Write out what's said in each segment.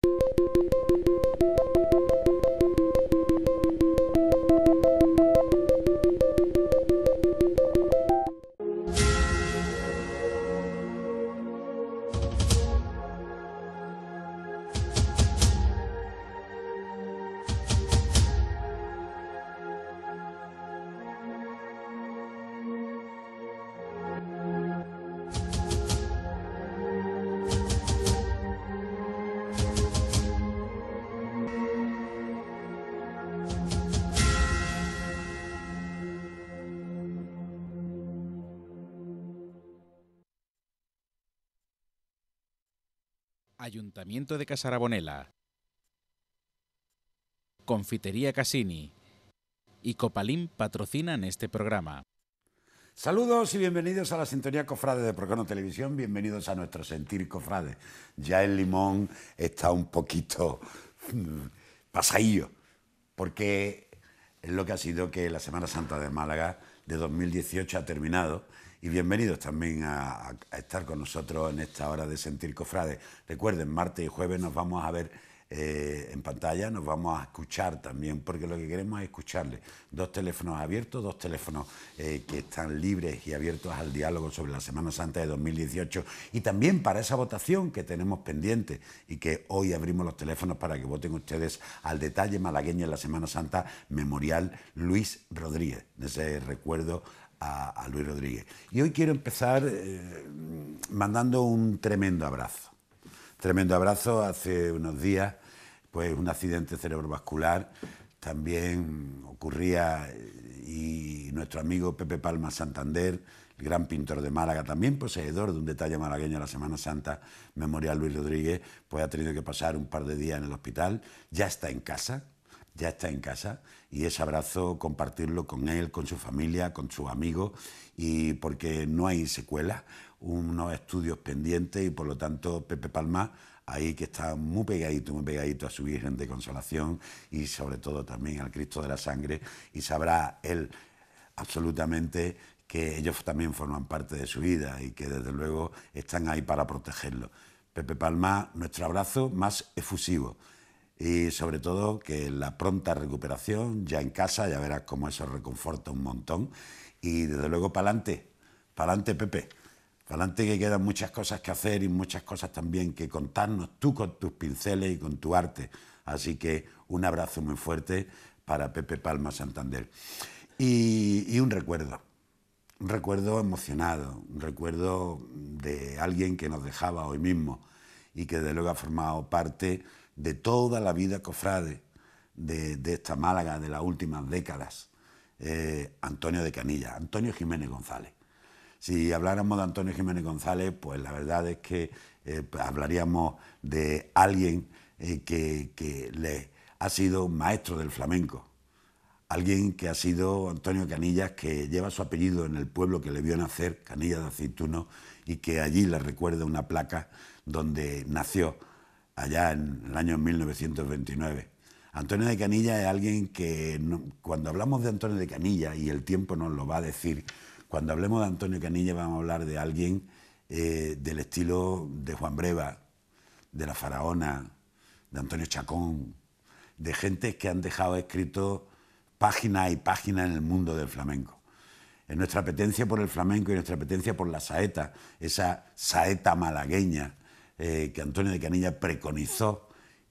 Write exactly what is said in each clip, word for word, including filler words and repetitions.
Ayuntamiento de Casarabonela, Confitería Casini y Copalín patrocinan este programa. Saludos y bienvenidos a la sintonía Cofrade de Procono Televisión, bienvenidos a nuestro sentir cofrade. Ya el limón está un poquito pasadillo, porque es lo que ha sido que la Semana Santa de Málaga de dos mil dieciocho ha terminado. Y bienvenidos también a, a estar con nosotros en esta hora de Sentir Cofrade. Recuerden, martes y jueves nos vamos a ver eh, en pantalla, nos vamos a escuchar también, porque lo que queremos es escucharles. Dos teléfonos abiertos, dos teléfonos eh, que están libres y abiertos al diálogo sobre la Semana Santa de dos mil dieciocho. Y también para esa votación que tenemos pendiente y que hoy abrimos los teléfonos para que voten ustedes al detalle malagueño en la Semana Santa, Memorial Luis Rodríguez. Ese recuerdo A, a Luis Rodríguez. Y hoy quiero empezar eh, mandando un tremendo abrazo. Tremendo abrazo. Hace unos días, pues un accidente cerebrovascular también ocurría y nuestro amigo Pepe Palma Santander, el gran pintor de Málaga, también poseedor de un detalle malagueño en la Semana Santa, Memorial Luis Rodríguez, pues ha tenido que pasar un par de días en el hospital. Ya está en casa. Ya está en casa y ese abrazo compartirlo con él, con su familia, con sus amigos, y porque no hay secuelas, unos estudios pendientes y por lo tanto Pepe Palma ahí que está muy pegadito, muy pegadito a su Virgen de Consolación y sobre todo también al Cristo de la Sangre, y sabrá él absolutamente que ellos también forman parte de su vida y que desde luego están ahí para protegerlo. Pepe Palma, nuestro abrazo más efusivo. Y sobre todo que la pronta recuperación, ya en casa, ya verás cómo eso reconforta un montón. Y desde luego para adelante, para adelante Pepe, para adelante que quedan muchas cosas que hacer y muchas cosas también que contarnos, tú con tus pinceles y con tu arte. Así que un abrazo muy fuerte para Pepe Palma Santander. Y, y un recuerdo, un recuerdo emocionado, un recuerdo de alguien que nos dejaba hoy mismo y que desde luego ha formado parte de toda la vida cofrade de, de esta Málaga de las últimas décadas, eh, Antonio de Canilla, Antonio Jiménez González. Si habláramos de Antonio Jiménez González, pues la verdad es que eh, hablaríamos de alguien eh, que, que le ha sido maestro del flamenco, alguien que ha sido Antonio Canillas, que lleva su apellido en el pueblo que le vio nacer, Canillas de Aceituno, y que allí le recuerda una placa donde nació, allá en el año mil novecientos veintinueve. Antonio de Canilla es alguien que, no, cuando hablamos de Antonio de Canilla, y el tiempo nos lo va a decir, cuando hablemos de Antonio Canilla vamos a hablar de alguien eh, del estilo de Juan Breva, de La Faraona, de Antonio Chacón, de gente que han dejado escrito páginas y páginas en el mundo del flamenco. En nuestra apetencia por el flamenco y nuestra apetencia por la saeta, esa saeta malagueña, Eh, que Antonio de Canilla preconizó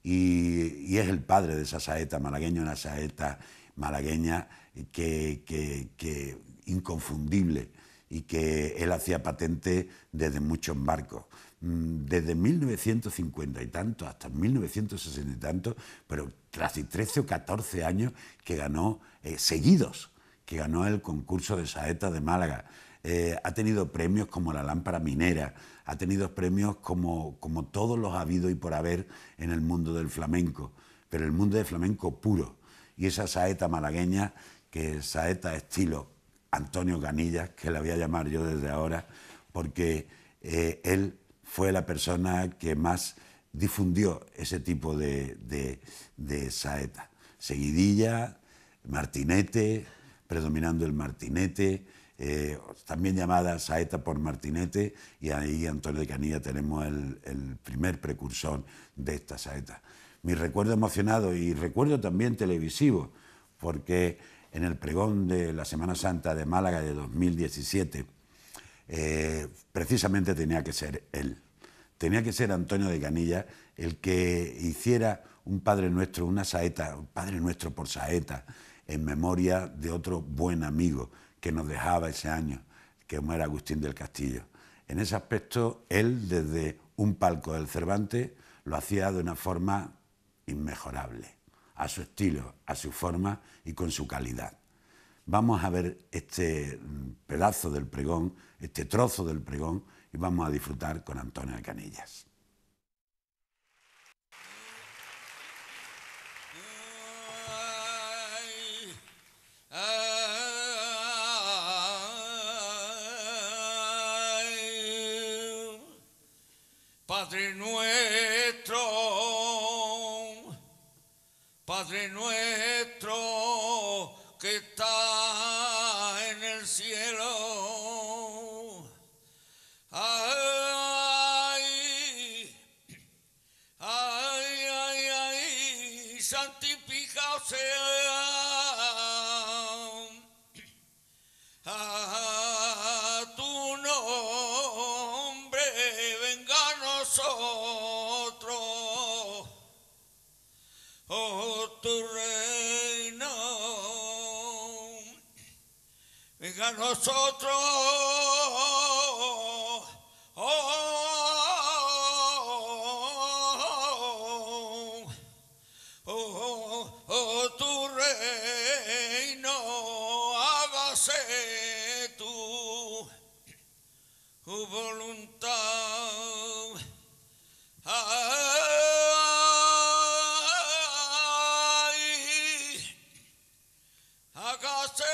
y, y es el padre de esa saeta malagueña, una saeta malagueña que, que, que inconfundible y que él hacía patente desde muchos barcos, desde mil novecientos cincuenta y tanto hasta mil novecientos sesenta y tanto, pero casi trece o catorce años que ganó eh, seguidos, que ganó el concurso de saeta de Málaga. Eh, ha tenido premios como la lámpara minera, ha tenido premios como, como todos los ha habido y por haber en el mundo del flamenco, pero el mundo del flamenco puro. Y esa saeta malagueña, que es saeta estilo Antonio Canillas, que la voy a llamar yo desde ahora, porque eh, él fue la persona que más difundió ese tipo de, de, de saeta. Seguidilla, martinete, predominando el martinete, eh, también llamada saeta por Martinete, y ahí Antonio de Canilla tenemos el, el primer precursor de esta saeta. Mi recuerdo emocionado y recuerdo también televisivo, porque en el pregón de la Semana Santa de Málaga de dos mil diecisiete, eh, precisamente tenía que ser él. Tenía que ser Antonio de Canilla el que hiciera un Padre Nuestro, una saeta, un Padre Nuestro por saeta, en memoria de otro buen amigo que nos dejaba ese año, que era Agustín del Castillo. En ese aspecto, él, desde un palco del Cervantes, lo hacía de una forma inmejorable, a su estilo, a su forma y con su calidad. Vamos a ver este pedazo del pregón, este trozo del pregón, y vamos a disfrutar con Antonio de Canillas. Padre nuestro, Padre nuestro que está en el cielo, ay, ay, ay, ay, santificado sea a tu nombre, venga a nosotros, oh tu reino, venga a nosotros, oh, oh, oh, tu reino, hágase tu voluntad. Ay, hágase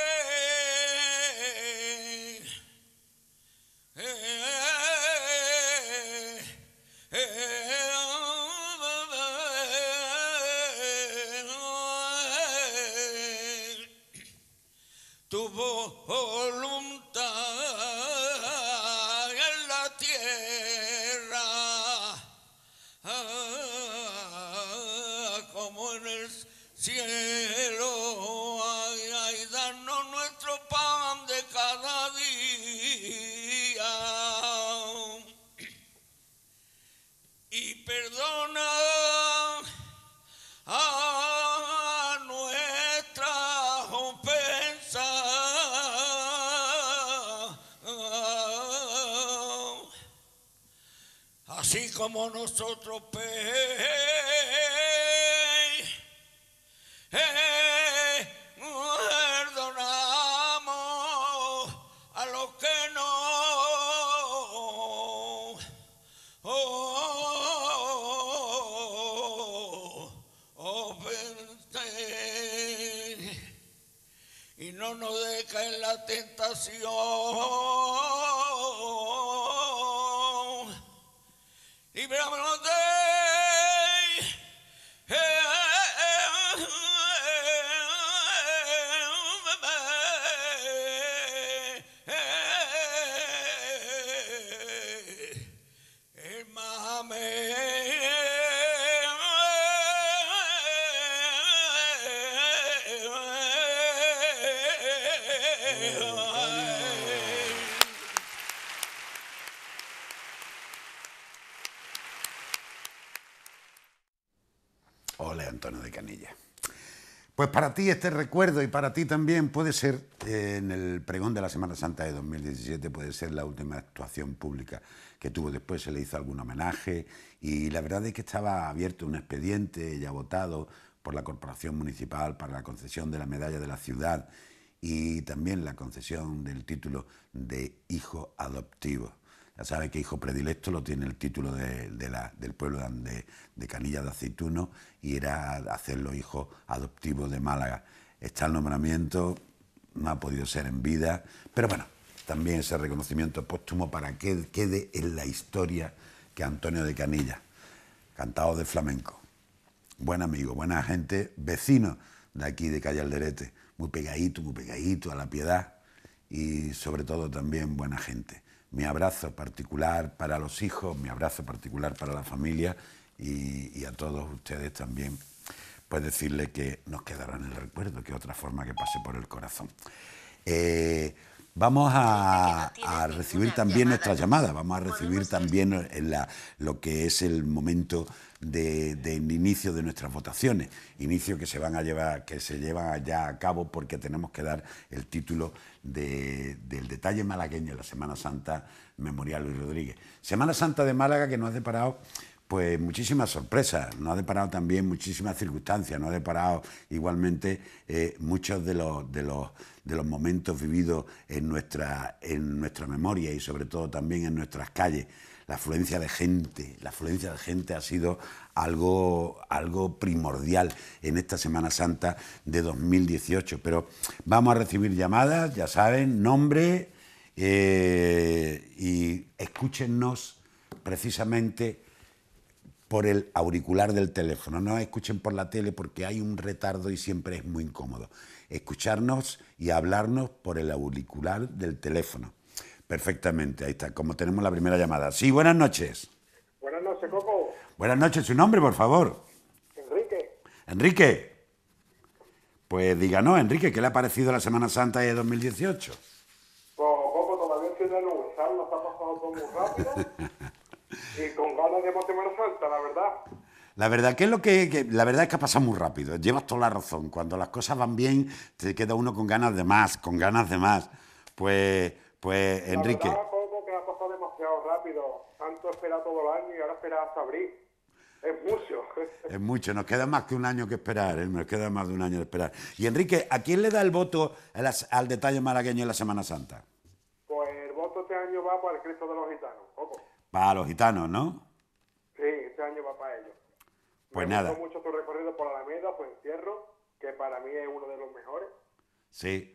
tu voluntad en la tierra como en el cielo. Ay, ay, danos nuestro pan de cada día y perdona a nuestras ofensas, así como nosotros perdonamos a los que no ofenden, y no nos deja en la tentación, líbranos de el mame. Ole, Antonio de Canilla. Pues para ti este recuerdo, y para ti también puede ser, eh, en el pregón de la Semana Santa de dos mil diecisiete, puede ser la última actuación pública que tuvo. Después se le hizo algún homenaje y la verdad es que estaba abierto un expediente ya votado por la Corporación Municipal para la concesión de la medalla de la ciudad y también la concesión del título de hijo adoptivo. Ya sabe que hijo predilecto lo tiene el título de, de la, del pueblo de, de Canilla de Aceituno, y era hacerlo hijo adoptivo de Málaga. Está el nombramiento, no ha podido ser en vida, pero bueno, también ese reconocimiento póstumo para que quede en la historia que Antonio de Canilla, cantado de flamenco, buen amigo, buena gente, vecino de aquí de Calle Alderete, muy pegadito, muy pegadito a la Piedad, y sobre todo también buena gente. Mi abrazo particular para los hijos, mi abrazo particular para la familia y, y a todos ustedes también, pues decirle que nos quedará en el recuerdo, que es otra forma que pase por el corazón. Eh, vamos a, a recibir también nuestras llamadas, vamos a recibir también en la, lo que es el momento de, del inicio de nuestras votaciones, inicio que se van a llevar, que se llevan ya a cabo porque tenemos que dar el título de, del detalle malagueño de la Semana Santa Memorial Luis Rodríguez. Semana Santa de Málaga que nos ha deparado pues muchísimas sorpresas, nos ha deparado también muchísimas circunstancias, nos ha deparado igualmente eh, muchos de los, de, los, de los momentos vividos en nuestra, en nuestra memoria y sobre todo también en nuestras calles. La afluencia de gente, la afluencia de gente ha sido algo, algo primordial en esta Semana Santa de dos mil dieciocho. Pero vamos a recibir llamadas, ya saben, nombre eh, y escúchennos precisamente por el auricular del teléfono. No escuchen por la tele porque hay un retardo y siempre es muy incómodo. Escucharnos y hablarnos por el auricular del teléfono. Perfectamente, ahí está, como tenemos la primera llamada. Sí, buenas noches. Buenas noches, Coco. Buenas noches, su nombre, por favor. Enrique. Enrique. Pues díganos, Enrique, ¿qué le ha parecido la Semana Santa de dos mil dieciocho? Pues, Coco, todavía estoy de luz, ¿sabes? Nos está pasando todo muy rápido. Y con ganas de más Semana Santa, la verdad. La verdad que es lo que, que la verdad es que ha pasado muy rápido. Llevas toda la razón. Cuando las cosas van bien, te queda uno con ganas de más, con ganas de más. Pues, pues La Enrique. verdad, Coco, que ha pasado demasiado rápido. Tanto esperar todo el año y ahora esperar hasta abril. Es mucho. Es mucho, nos queda más que un año que esperar, ¿eh? Nos queda más de un año de esperar. Y Enrique, ¿a quién le da el voto a las- al detalle malagueño en la Semana Santa? Pues el voto este año va para el Cristo de los Gitanos, Coco. Para los gitanos, ¿no? Sí, este año va para ellos. Pues Me nada. gustó mucho tu recorrido por Alameda, por Encierro, que para mí es uno de los mejores. Sí.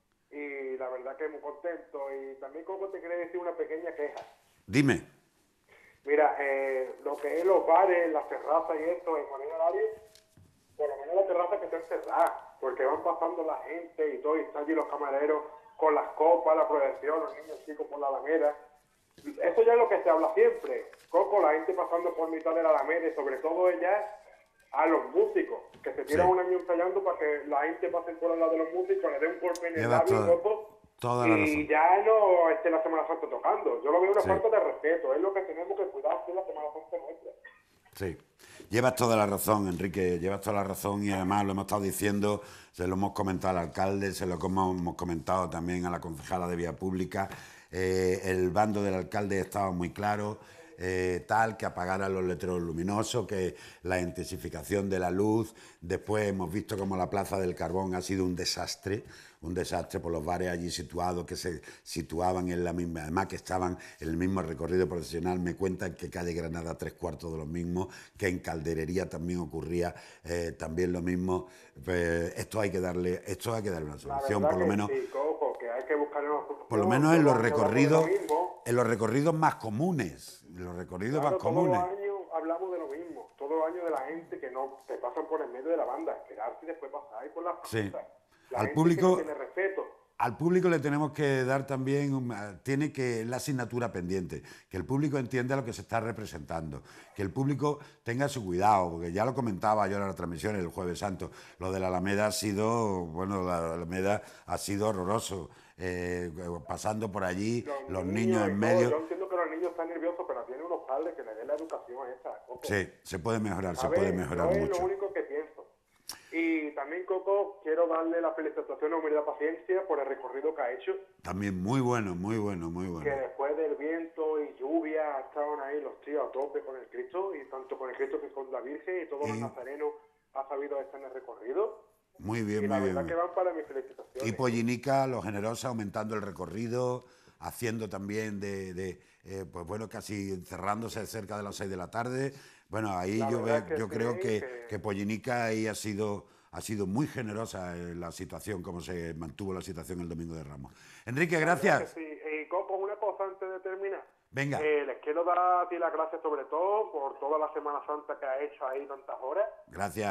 Y la verdad que muy contento. Y también, Coco, te quería decir una pequeña queja. Dime. Mira, eh, lo que es los bares, las terrazas y esto en Moneda Aries, por lo menos la terraza que estén cerradas, porque van pasando la gente y todo, y están allí los camareros con las copas, la proyección, los niños chicos por la Alameda. Eso ya es lo que se habla siempre. Coco, la gente pasando por mitad de la Alameda y sobre todo ella a los músicos, que se tiran Sí. un año ensayando para que la gente pase por el lado de los músicos, le dé un golpe en el Llevas labio, toda- Coco, toda la y razón. ya no esté la Semana Santa tocando. Yo lo veo una Sí. falta de respeto, es lo que tenemos que cuidar de la Semana Santa nuestra. Sí, llevas toda la razón, Enrique, llevas toda la razón y además lo hemos estado diciendo, se lo hemos comentado al alcalde, se lo hemos, hemos comentado también a la concejala de Vía Pública. Eh, el bando del alcalde estaba muy claro, eh, tal, que apagaran los letreros luminosos, que la intensificación de la luz. Después hemos visto como la Plaza del Carbón ha sido un desastre, un desastre por los bares allí situados que se situaban en la misma, además que estaban en el mismo recorrido profesional. Me cuentan que calle Granada tres cuartos de lo mismo, que en Calderería también ocurría eh, también lo mismo. Pues esto hay que darle, esto hay que darle una La solución, verdad por lo que menos, sí, Coco, que hay que buscar una solución. por lo menos en los Todos los años recorridos, hablamos de lo mismo. en los recorridos más comunes, en los recorridos Claro, más todos comunes. los años hablamos de lo mismo. Todos los años de la gente que no te pasan por el medio de la banda, esperarse y después pasar ahí por las Sí. cosas. La Al gente público- que no tiene respeto. Al público le tenemos que dar también, un- tiene que la asignatura pendiente, que el público entienda lo que se está representando, que el público tenga su cuidado, porque ya lo comentaba yo en la transmisión el Jueves Santo, lo de la Alameda ha sido, bueno, la Alameda ha sido horroroso, eh, pasando por allí, los, niños, y en todo. medio. Yo entiendo que los niños están nerviosos, pero tienen unos padres que les den la educación esa. Coco. Sí, se puede mejorar, se A ver, puede mejorar yo es mucho. lo único que pienso. Y también, Coco, quiero darle la felicitación a Humildad Paciencia por el recorrido que ha hecho, También muy bueno, muy bueno, muy bueno. que después del viento y lluvia estaban ahí los tíos a tope con el Cristo, y tanto con el Cristo que con la Virgen, y todos los Y- nazarenos han sabido estar en el recorrido. Muy Y bien, la muy verdad bien. que van para mis felicitaciones. Y Pollinica, los generosos, aumentando el recorrido, haciendo también de, de, eh, pues bueno, casi cerrándose cerca de las seis de la tarde. Bueno, ahí La yo, verdad ve- que yo sí, creo que, que- que Pollinica ahí ha sido, ha sido muy generosa en la situación, como se mantuvo la situación el Domingo de Ramos. Enrique, La verdad gracias. que sí. Y Coco, una cosa antes de terminar. Venga. Eh, les quiero dar a ti las gracias sobre todo por toda la Semana Santa que has hecho ahí tantas horas. Gracias.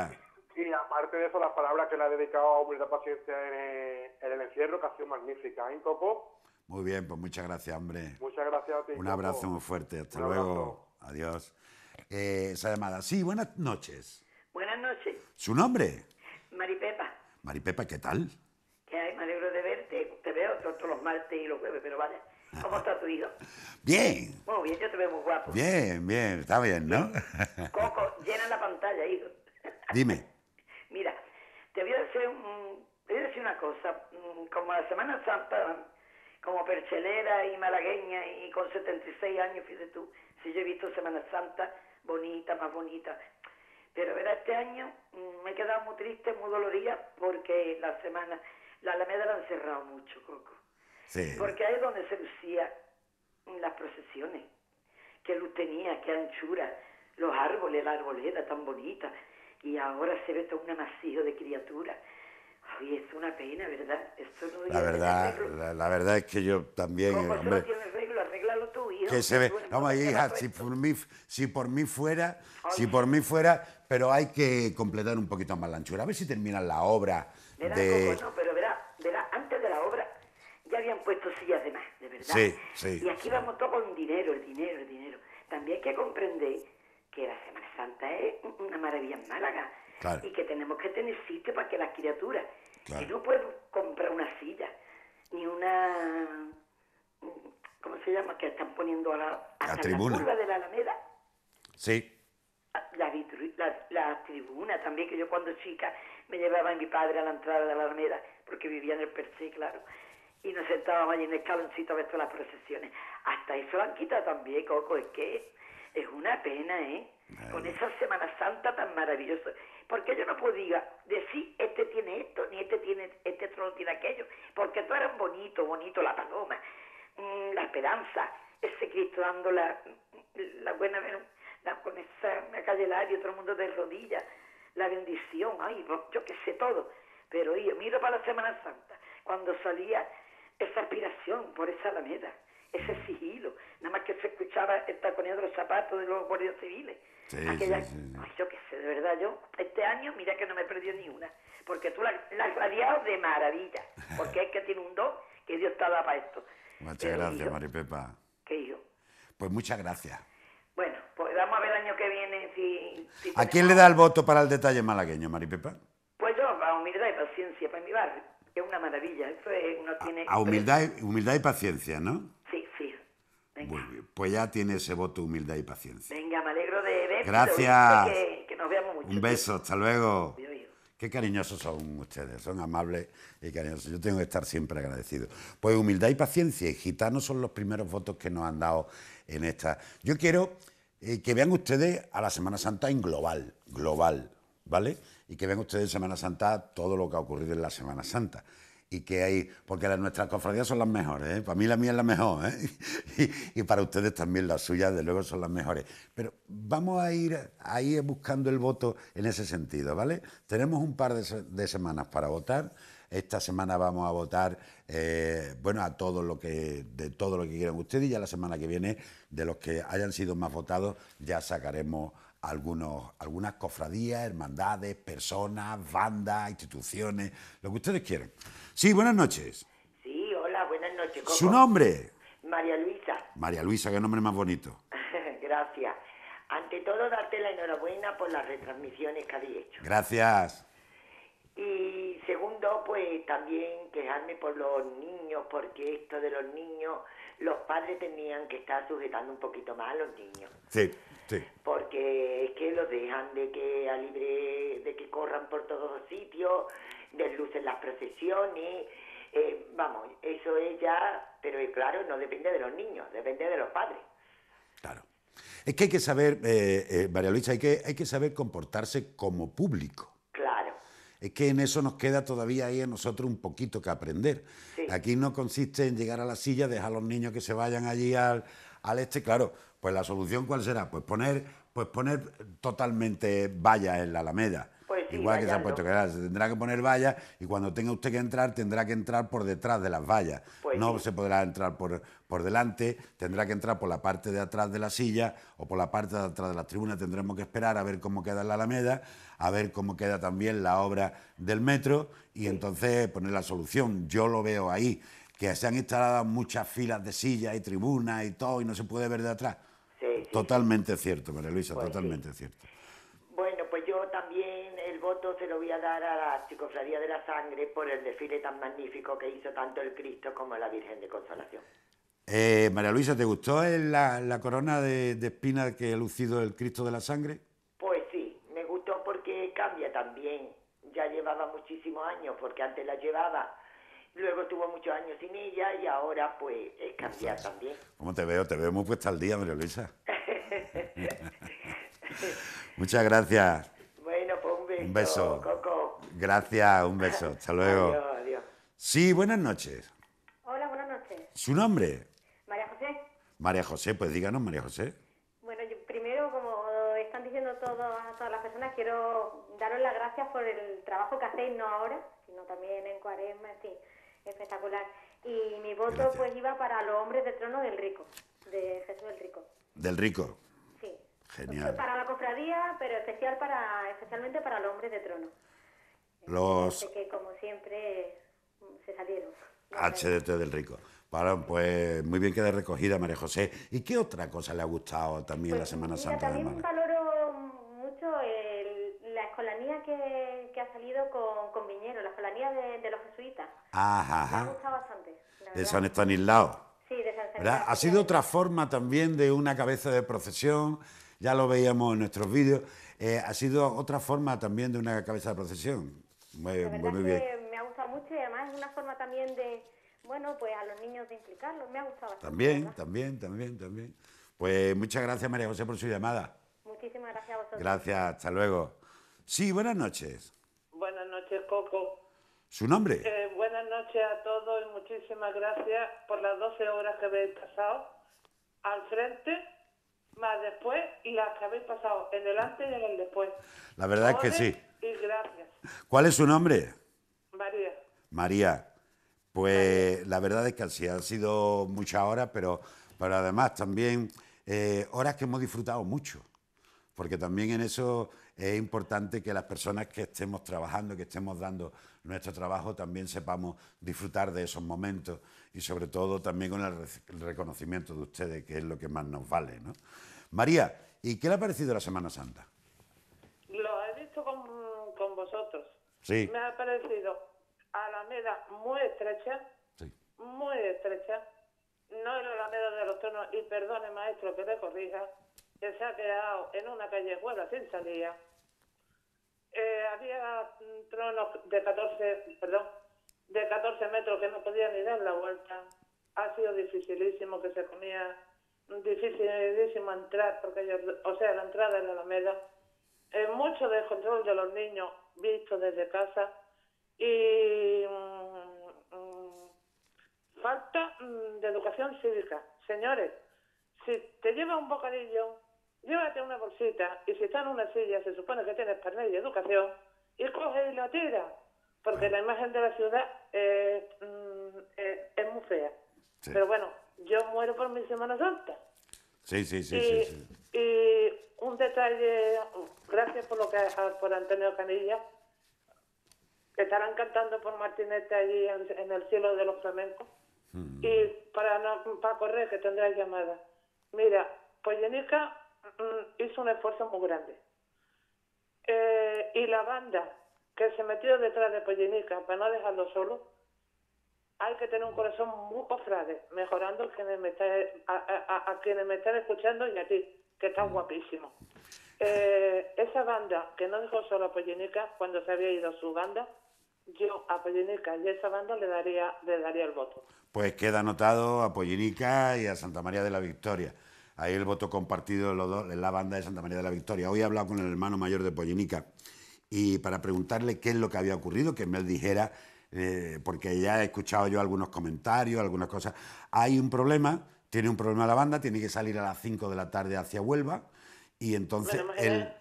Y aparte de eso, las palabras que le ha dedicado a Humildad Paciencia en el, en el encierro, que ha sido magnífica, ¿eh, Coco? Muy bien, pues muchas gracias, hombre. Muchas gracias a ti, Un Coco. abrazo muy fuerte. Hasta Un luego. Adiós. Eh, esa llamada. Sí, buenas noches. Buenas noches, ¿Su nombre? Maripepa. Maripepa, ¿qué tal? Que hay, me alegro de verte. Te veo todos, todos los martes y los jueves, pero vaya. ¿Cómo está tu hijo? Bien, Muy bien, yo te veo muy guapo. bien, bien. Está bien, ¿no? Coco, llena la pantalla, hijo. Dime. Mira, te voy a decir, un- te voy a decir una cosa. Mm, Como la Semana Santa, como perchelera y malagueña y con setenta y seis años, fíjate tú, si yo he visto Semana Santa bonita, más bonita. Pero verá, este año mm, me he quedado muy triste, muy dolorida, porque la semana, la Alameda la han cerrado mucho, Coco. Sí. Porque ahí es donde se lucía las procesiones. Qué luz tenía, qué anchura, los árboles, la arboleda tan bonita. Y ahora se ve todo un amasijo de criaturas. Ay, es una pena, ¿verdad? Esto no La tiene verdad, arreglo. la, la verdad es que yo también, ¿Cómo eso hombre, no tiene arreglo? Arréglalo tú, hijo. que se ve. Tú eres Vamos, más hija, que si esto. por mí, si por mí fuera, Ay. si por mí fuera, pero hay que completar un poquito más la anchura. A ver si terminan la obra Verá, de. Coco, no, pero verá, verá, antes de la obra ya habían puesto sillas de más, de verdad. Sí, sí, Y aquí sí. vamos todos con dinero, el dinero, el dinero. También hay que comprender que la Semana Santa es una maravilla en Málaga. Claro. Y que tenemos que tener sitio para que las criaturas, Claro. que no pueden comprar una silla, ni una, ¿cómo se llama? Que están poniendo a la, hasta en tribuna. la curva de la Alameda. Sí, La, vitru- la, la tribuna también, que yo cuando chica me llevaba a mi padre a la entrada de la Alameda, porque vivía en el Perché, claro, y nos sentábamos allí en el escaloncito a ver todas las procesiones. Hasta eso lo han quitado también, Coco, es que es una pena, ¿eh? Con esa Semana Santa tan maravillosa. Porque yo no puedo diga, decir, este tiene esto, ni este tiene, este otro no tiene aquello, porque todo era bonito, bonito, la paloma, mm, la esperanza, ese Cristo dando la, la buena, la, con esa calle Lario, todo el mundo de rodillas, la bendición, ay, yo qué sé todo. Pero yo miro para la Semana Santa, cuando salía esa aspiración por esa alameda, ese sigilo, nada más que se escuchaba el taconeo de los zapatos de los guardias civiles. Sí, Aquella, sí, sí, sí. Ay, yo qué sé, de verdad, yo, este año, mira que no me he perdido ni una, porque tú la, la has radiado de maravilla, porque es que tiene un don que Dios te ha dado para esto. muchas Pero, gracias, hijo, Maripepa. ¿qué hijo? Pues muchas gracias. Bueno, pues vamos a ver el año que viene si... si ¿A quién tenemos- le da el voto para el detalle malagueño, Maripepa? Pues yo, a humildad y paciencia para mi barrio, que es una maravilla, eso es, uno tiene... A humildad, y- humildad y paciencia, ¿no? Sí, sí. Venga. Muy bien. Pues ya tiene ese voto humildad y paciencia. Venga, me alegro de verte. Gracias. de oírte, Que, que nos veamos mucho. Un beso, hasta luego. Adiós, hijo. Qué cariñosos son ustedes, son amables y cariñosos. Yo tengo que estar siempre agradecido. Pues humildad y paciencia y gitanos son los primeros votos que nos han dado en esta. Yo quiero eh, que vean ustedes a la Semana Santa en global, global, ¿vale? Y que vean ustedes en Semana Santa todo lo que ha ocurrido en la Semana Santa. Y que hay, porque las, nuestras cofradías son las mejores, ¿eh? Para mí la mía es la mejor, ¿eh? Y, y para ustedes también las suyas, de luego, son las mejores. Pero vamos a ir ahí buscando el voto en ese sentido, ¿vale? Tenemos un par de, se- de semanas para votar. Esta semana vamos a votar, eh, bueno, a todo lo que, de todo lo que quieran ustedes, y ya la semana que viene, de los que hayan sido más votados, ya sacaremos algunos, algunas cofradías, hermandades, personas, bandas, instituciones, lo que ustedes quieran. Sí, buenas noches. Sí, hola, buenas noches, Coco. ¿Su nombre? María Luisa. María Luisa, qué nombre más bonito. Gracias. Ante todo, darte la enhorabuena por las retransmisiones que habéis hecho. Gracias. Y segundo, pues también quejarme por los niños, porque esto de los niños, los padres tenían que estar sujetando un poquito más a los niños. Sí, sí. Porque es que los dejan de que a libre, de que corran por todos los sitios, deslucen las procesiones, eh, vamos, eso es ya, pero eh, claro, no depende de los niños, depende de los padres. Claro. Es que hay que saber, eh, eh, María Luisa, hay que, hay que saber comportarse como público. Claro, Es que en eso nos queda todavía ahí a nosotros un poquito que aprender. Sí. Aquí no consiste en llegar a la silla, dejar a los niños que se vayan allí al, al este. Claro, pues la solución ¿cuál será? Pues poner, pues poner totalmente vallas en la Alameda. pues sí, igual que se ha vallando. puesto que era, se tendrá que poner vallas y cuando tenga usted que entrar tendrá que entrar por detrás de las vallas. Pues no sí. se podrá entrar por, por delante, tendrá que entrar por la parte de atrás de la silla o por la parte de atrás de las tribunas. Tendremos que esperar a ver cómo queda la Alameda, a ver cómo queda también la obra del metro y entonces poner la solución. Yo lo veo ahí, que se han instalado muchas filas de sillas y tribunas y todo y no se puede ver de atrás. Sí, sí, Totalmente cierto, María Luisa, Pues totalmente sí. cierto. Bueno, pues yo también el voto se lo voy a dar a la Archicofradía de la Sangre por el desfile tan magnífico que hizo tanto el Cristo como la Virgen de Consolación. Eh, María Luisa, ¿te gustó el- la, la corona de, de espinas que ha lucido el Cristo de la Sangre? Pues sí, me gustó porque cambia también. Ya llevaba muchísimos años, porque antes la llevaba, luego estuvo muchos años sin ella y ahora pues es cambiar también. ¿Cómo te veo? Te veo muy puesta al día, María Luisa. Muchas gracias. Bueno, pues un beso, Un beso. Coco. Gracias, un beso. Hasta luego. Adiós, adiós. Sí, buenas noches. Hola, buenas noches. ¿Su nombre? María José. María José, pues díganos, María José. Bueno, yo primero, como están diciendo todas, todas las personas, quiero daros las gracias por el trabajo que hacéis, no ahora, sino también en Cuaresma, sí, espectacular. Y mi voto Gracias. pues iba para los hombres de trono del Rico, de Jesús el Rico. Del Rico. Sí. Genial. Para la cofradía, pero especial para, especialmente para los hombres de trono. Los Sé que como siempre se salieron. H D T del Rico. Bueno, pues muy bien queda recogida, María José. ¿Y qué otra cosa le ha gustado también la Pues, Semana mira, Santa de también Málaga? valoro mucho el- la escolanía que, que ha salido con, con Viñero, la escolanía de, de los jesuitas. Ajá, Me ha ajá. gustado bastante. la De verdad. San Estanislao. Sí, de San ¿Verdad? Estanislao, Ha sido otra forma también de una cabeza de procesión, ya lo veíamos en nuestros vídeos, eh, ha sido otra forma también de una cabeza de procesión. Muy, La muy, verdad muy es bien. que me ha gustado mucho y además es una forma también de, bueno, pues a los niños de implicarlos. Me ha gustado bastante. También, ¿verdad? también, también, también. Pues muchas gracias, María José, por su llamada. Muchísimas gracias a vosotros. Gracias, hasta luego. Sí, buenas noches. Buenas noches, Coco. ¿Su nombre? Eh, buenas noches a todos y muchísimas gracias por las doce horas que habéis pasado al frente, más después, y las que habéis pasado en el antes y en el después. La verdad es que Ole sí. Y gracias, ¿Cuál es su nombre? María. María. Pues la verdad es que sí, han sido muchas horas, pero, pero además también eh, horas que hemos disfrutado mucho. Porque también en eso es importante que las personas que estemos trabajando, que estemos dando nuestro trabajo, también sepamos disfrutar de esos momentos y sobre todo también con el, re- el reconocimiento de ustedes, que es lo que más nos vale, ¿no? María, ¿y qué le ha parecido la Semana Santa? Lo he visto con, con vosotros. Sí. Me ha parecido Alameda muy estrecha, Sí. muy estrecha. No el Alameda de los Tronos, y perdone, maestro, que le corrija, que se ha quedado en una callejuela sin salida. Eh, había mm, tronos de catorce, perdón, de catorce metros que no podían ni dar la vuelta. Ha sido dificilísimo, que se comía, dificilísimo entrar, porque ellos, o sea, la entrada en la Alameda. Eh, mucho descontrol de los niños visto desde casa y mm, mm, falta mm, de educación cívica. Señores, si te llevas un bocadillo, llévate una bolsita, y si está en una silla se supone que tienes carnet de educación, y coge y lo tira, porque la imagen de la ciudad eh, mm, eh, es muy fea. Sí. Pero bueno, yo muero por mi Semana Santa. Sí, sí, sí, y, sí, sí. y un detalle, gracias por lo que por Antonio Canilla, que estarán cantando por Martinete allí en, en el cielo de los flamencos. Mm. Y para no para correr, que tendrás llamada. Mira, Pollenica mm, hizo un esfuerzo muy grande. Eh, y la banda que se metió detrás de Pollenica para no dejarlo solo, hay que tener un corazón muy cofrade, mejorando a quienes me están, a, a, a quienes me están escuchando y a ti, que estás guapísimo. Eh, esa banda que no dejó solo a Pollenica cuando se había ido su banda, yo a Pollenica y a esa banda le daría, le daría el voto. Pues queda anotado a Pollenica y a Santa María de la Victoria. Ahí el voto compartido los dos, en la banda de Santa María de la Victoria. Hoy he hablado con el hermano mayor de Pollenica y para preguntarle qué es lo que había ocurrido, que me dijera, eh, porque ya he escuchado yo algunos comentarios, algunas cosas. Hay un problema, tiene un problema la banda, tiene que salir a las cinco de la tarde hacia Huelva y entonces Bueno, él,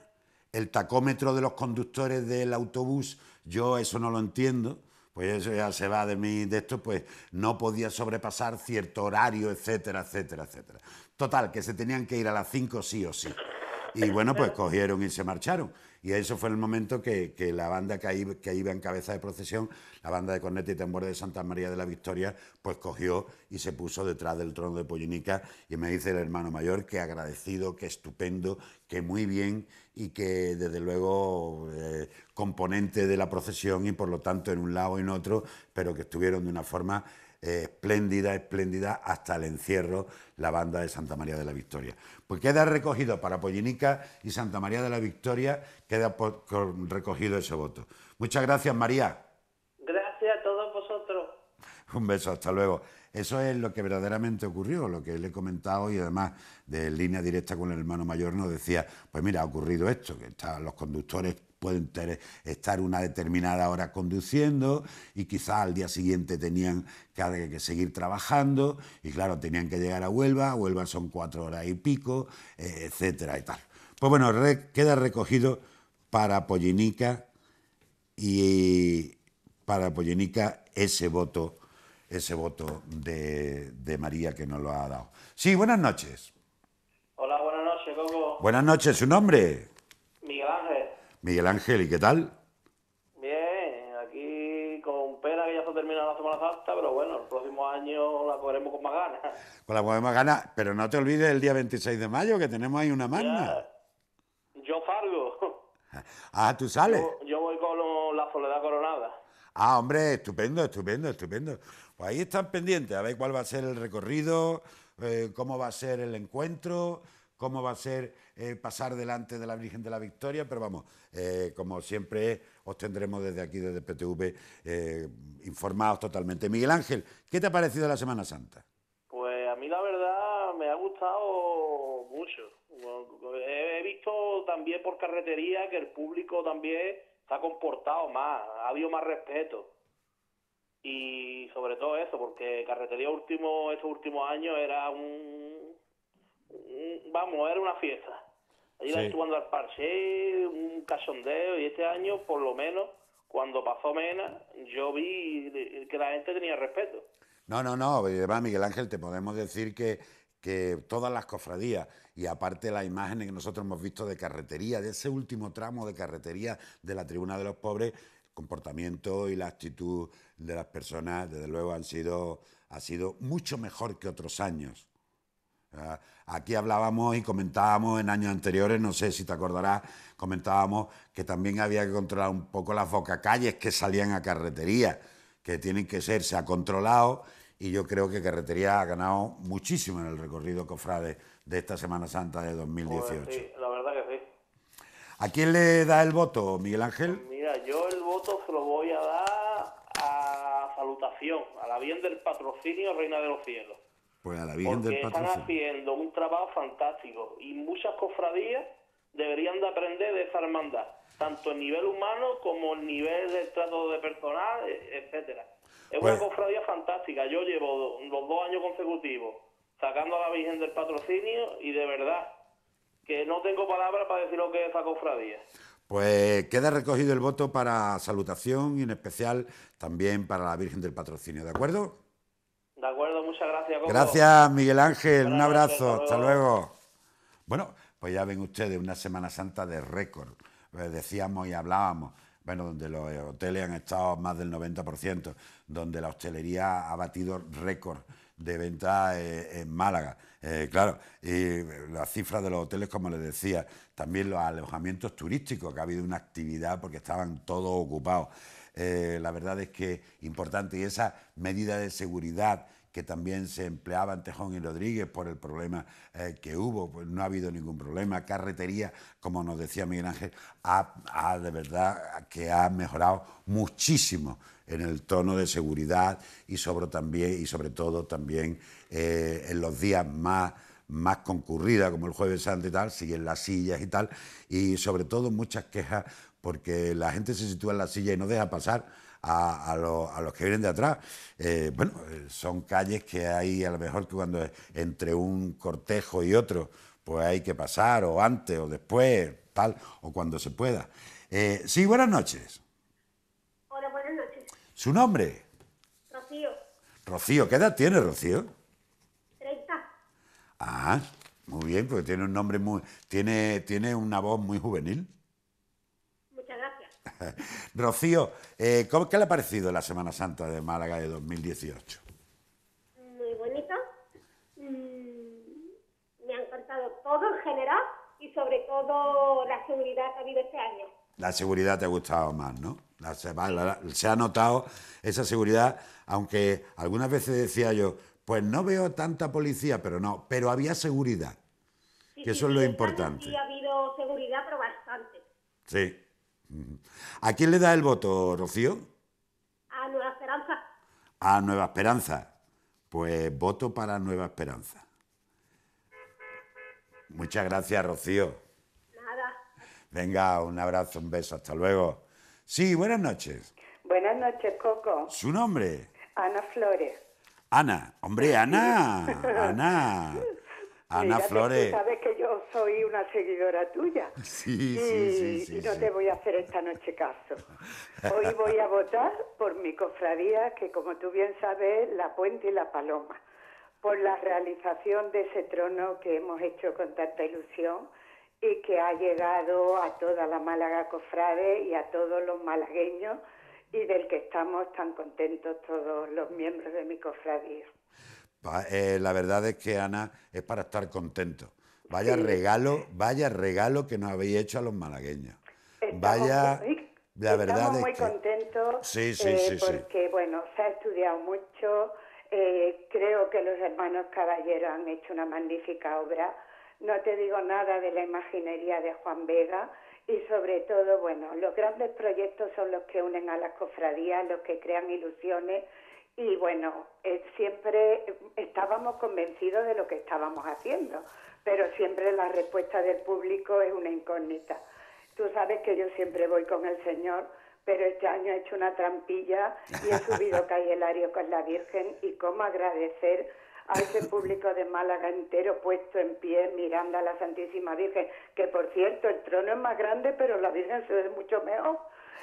el tacómetro de los conductores del autobús, yo eso no lo entiendo, pues eso ya se va de mí, de esto, pues no podía sobrepasar cierto horario, etcétera, etcétera, etcétera. Total, que se tenían que ir a las cinco sí o sí. Y bueno, pues cogieron y se marcharon. Y eso fue el momento que, que la banda que, ahí, que iba en cabeza de procesión, la banda de corneta y tambores de Santa María de la Victoria, pues cogió y se puso detrás del trono de Pollenica. Y me dice el hermano mayor que agradecido, que estupendo, que muy bien y que desde luego eh, componente de la procesión y por lo tanto en un lado y en otro, pero que estuvieron de una forma Eh, espléndida, espléndida, hasta el encierro, la banda de Santa María de la Victoria. Pues queda recogido para Pollenica y Santa María de la Victoria, queda por, con, recogido ese voto. Muchas gracias, María. Gracias a todos vosotros. Un beso, hasta luego. Eso es lo que verdaderamente ocurrió, lo que le he comentado y además de línea directa con el hermano mayor nos decía, pues mira, ha ocurrido esto, que está, los conductores pueden ter, estar una determinada hora conduciendo y quizás al día siguiente tenían que, que seguir trabajando y claro, tenían que llegar a Huelva, Huelva son cuatro horas y pico, eh, etcétera y tal. Pues bueno, re, queda recogido para Pollenica y para Pollenica ese voto, ese voto de, de María que nos lo ha dado. Sí, buenas noches. Hola, buenas noches, Coco. Buenas noches, ¿su nombre? Miguel Ángel. Miguel Ángel, ¿y qué tal? Bien, aquí con pena que ya se ha terminado la Semana Santa, pero bueno, el próximo año la cogeremos con más ganas. Con la más ganas, pero no te olvides el día veintiséis de mayo, que tenemos ahí una magna. Ya, yo fargo. Ah, ¿tú sales? Yo, yo voy con lo- la Soledad Coronada. Ah, hombre, estupendo, estupendo, estupendo. Pues ahí están pendientes, a ver cuál va a ser el recorrido, eh, cómo va a ser el encuentro, cómo va a ser eh, pasar delante de la Virgen de la Victoria, pero vamos, eh, como siempre os tendremos desde aquí, desde P T V, eh, informados totalmente. Miguel Ángel, ¿qué te ha parecido la Semana Santa? Pues a mí la verdad me ha gustado mucho. He he visto también por carretería que el público también se ha comportado más, ha habido más respeto. Y sobre todo eso, porque carretería último, estos últimos años era un, un- vamos, era una fiesta. Allí Sí. jugando al parche, un cachondeo, y este año, por lo menos, cuando pasó Mena, yo vi que la gente tenía respeto. No, no, no, además Miguel Ángel, te podemos decir que, que todas las cofradías y aparte las imágenes que nosotros hemos visto de carretería, de ese último tramo de carretería de la Tribuna de los Pobres, el comportamiento y la actitud de las personas, desde luego, han sido, ha sido mucho mejor que otros años. Ah, Aquí hablábamos y comentábamos en años anteriores, no sé si te acordarás, comentábamos que también había que controlar un poco las bocacalles que salían a carretería, que tienen que ser, se ha controlado y yo creo que Carretería ha ganado muchísimo en el recorrido cofrade de esta Semana Santa de dos mil dieciocho. Pues sí, la verdad que sí. ¿A quién le da el voto, Miguel Ángel? Mira, yo el voto se lo voy a dar a Salutación, a la bien del patrocinio Reina de los Cielos. Pues a la Virgen Porque del están Patrocinio. haciendo un trabajo fantástico y muchas cofradías deberían de aprender de esa hermandad, tanto en nivel humano como en nivel de trato de personal, e- etcétera. Es Pues- una cofradía fantástica. Yo llevo do- los dos años consecutivos sacando a la Virgen del Patrocinio y de verdad que no tengo palabras para decir lo que es esa cofradía. Pues queda recogido el voto para Salutación y en especial también para la Virgen del Patrocinio, ¿de acuerdo? De acuerdo, muchas gracias, Coco. Gracias, Miguel Ángel. Un Buenas noches, abrazo. hasta Hasta luego. luego. Bueno, pues ya ven ustedes una Semana Santa de récord. Eh, Decíamos y hablábamos, bueno, donde los hoteles han estado más del noventa por ciento, donde la hostelería ha batido récord de ventas eh, en Málaga. Eh, claro, y las cifras de los hoteles, como les decía, también los alojamientos turísticos, que ha habido una actividad porque estaban todos ocupados. Eh, la verdad es que importante, y esa medida de seguridad que también se empleaba en Tejón y Rodríguez por el problema eh, que hubo, pues no ha habido ningún problema. Carretería, como nos decía Miguel Ángel, ha, ha de verdad que ha mejorado muchísimo en el tono de seguridad y sobre, también, y sobre todo también eh, en los días más más concurrida, como el Jueves Santo y tal, siguen las sillas y tal, y sobre todo muchas quejas porque la gente se sitúa en la silla y no deja pasar a, a, los, a los que vienen de atrás. Eh, bueno, eh, son calles que hay a lo mejor que cuando entre un cortejo y otro, pues hay que pasar, o antes o después, tal, o cuando se pueda. Eh, sí, buenas noches. Hola, buenas noches. ¿Su nombre? Rocío, Rocío. ¿Qué edad tiene Rocío? treinta. Ah, muy bien, porque tiene un nombre muy... Tiene, tiene una voz muy juvenil. Muchas gracias. Rocío, eh, ¿cómo, ¿qué le ha parecido la Semana Santa de Málaga de dos mil dieciocho? Muy bonita. Mm, me ha encantado todo en general y sobre todo la seguridad que ha habido este año. La seguridad te ha gustado más, ¿no? La- se, va- la- se ha notado esa seguridad, aunque algunas veces decía yo, pues no veo tanta policía, pero no, pero había seguridad, Sí, que sí, eso es sí, lo este importante. año sí ha habido seguridad, pero bastante. Sí. Ujú. ¿A quién le da el voto, Rocío? A Nueva Esperanza. A Nueva Esperanza. Pues voto para Nueva Esperanza. Muchas gracias, Rocío. Nada. Venga, un abrazo, un beso, hasta luego. Sí, buenas noches. Buenas noches, Coco. ¿Su nombre? Ana Flores. Ana. Hombre, Ana. Ana. Ana Mira, que Flores. tú sabes que yo soy una seguidora tuya. Sí, y, sí, sí, sí, y no sí. te voy a hacer esta noche caso. Hoy voy a votar por mi cofradía, que como tú bien sabes, La Puente y La Paloma, por la realización de ese trono que hemos hecho con tanta ilusión y que ha llegado a toda la Málaga cofrade y a todos los malagueños, y del que estamos tan contentos todos los miembros de mi cofradía. Pa- eh, la verdad es que, Ana, es para estar contento. Vaya Sí. regalo, vaya regalo que nos habéis hecho a los malagueños. Estamos Vaya, muy- la verdad estamos es muy que... contentos Sí, sí, eh, sí, sí. porque, bueno, se ha estudiado mucho. eh, creo que los hermanos Caballeros han hecho una magnífica obra. No te digo nada de la imaginería de Juan Vega y, sobre todo, bueno, los grandes proyectos son los que unen a las cofradías, los que crean ilusiones. Y bueno, eh, siempre estábamos convencidos de lo que estábamos haciendo, pero siempre la respuesta del público es una incógnita. Tú sabes que yo siempre voy con el Señor, pero este año he hecho una trampilla y he subido Calle Hilario con la Virgen, y cómo agradecer a ese público de Málaga entero puesto en pie mirando a la Santísima Virgen, que por cierto el trono es más grande, pero la Virgen se ve mucho mejor.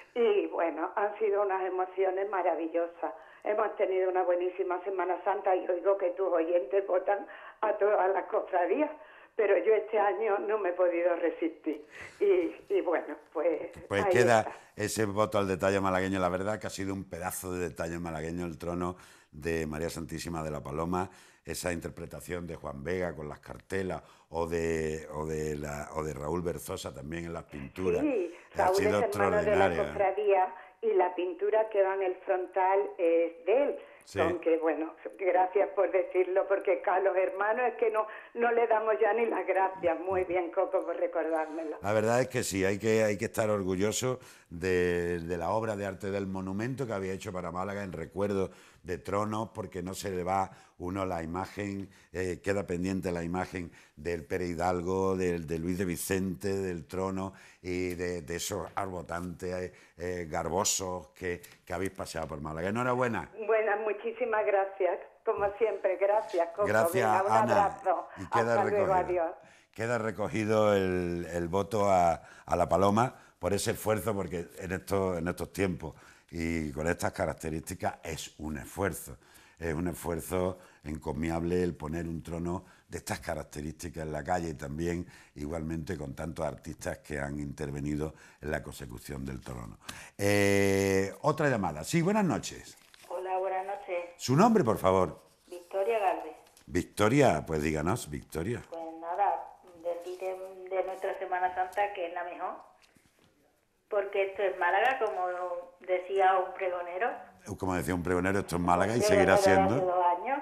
Y bueno, han sido unas emociones maravillosas. Hemos tenido una buenísima Semana Santa y oigo que tus oyentes votan a todas las cofradías, pero yo este año no me he podido resistir. Y, y bueno, pues Pues ahí queda está. ese voto al detalle malagueño. La verdad que ha sido un pedazo de detalle malagueño el trono de María Santísima de la Paloma, esa interpretación de Juan Vega con las cartelas o de, o de, la, o de Raúl Berzosa también en las pinturas. Sí, ha Raúl sido es hermano de la extraordinario. ¿eh? cofradía y la pintura que va en el frontal es de él. Sí. Aunque, bueno, gracias por decirlo, porque a los hermanos es que no, no le damos ya ni las gracias. Muy bien, Coco, por recordármelo. La verdad es que sí, hay que, hay que estar orgulloso de, de la obra de arte del monumento que había hecho para Málaga en recuerdo de Tronos, porque no se le va uno la imagen, eh, queda pendiente la imagen del Pere Hidalgo, del, de Luis de Vicente, del trono y de, de esos arbotantes eh, eh, garbosos que, que habéis paseado por Málaga. Enhorabuena. Buenas, muchísimas gracias. Como siempre, gracias, Coco. Gracias, Venga, un Ana. abrazo. Y queda Hasta recogido, luego, adiós. queda recogido el, el voto a, a la Paloma por ese esfuerzo, porque en estos, en estos tiempos y con estas características es un esfuerzo. Es un esfuerzo encomiable el poner un trono de estas características en la calle, y también igualmente con tantos artistas que han intervenido en la consecución del trono. Eh, otra llamada. Sí, buenas noches. Hola, buenas noches. Su nombre, por favor. Victoria Galvez. Victoria, pues díganos, Victoria. Pues nada, decir de, de nuestra Semana Santa que es la mejor, porque esto es Málaga, como decía un pregonero. Como decía un pregonero, esto es Málaga y Un seguirá pregonero de hace siendo. dos años.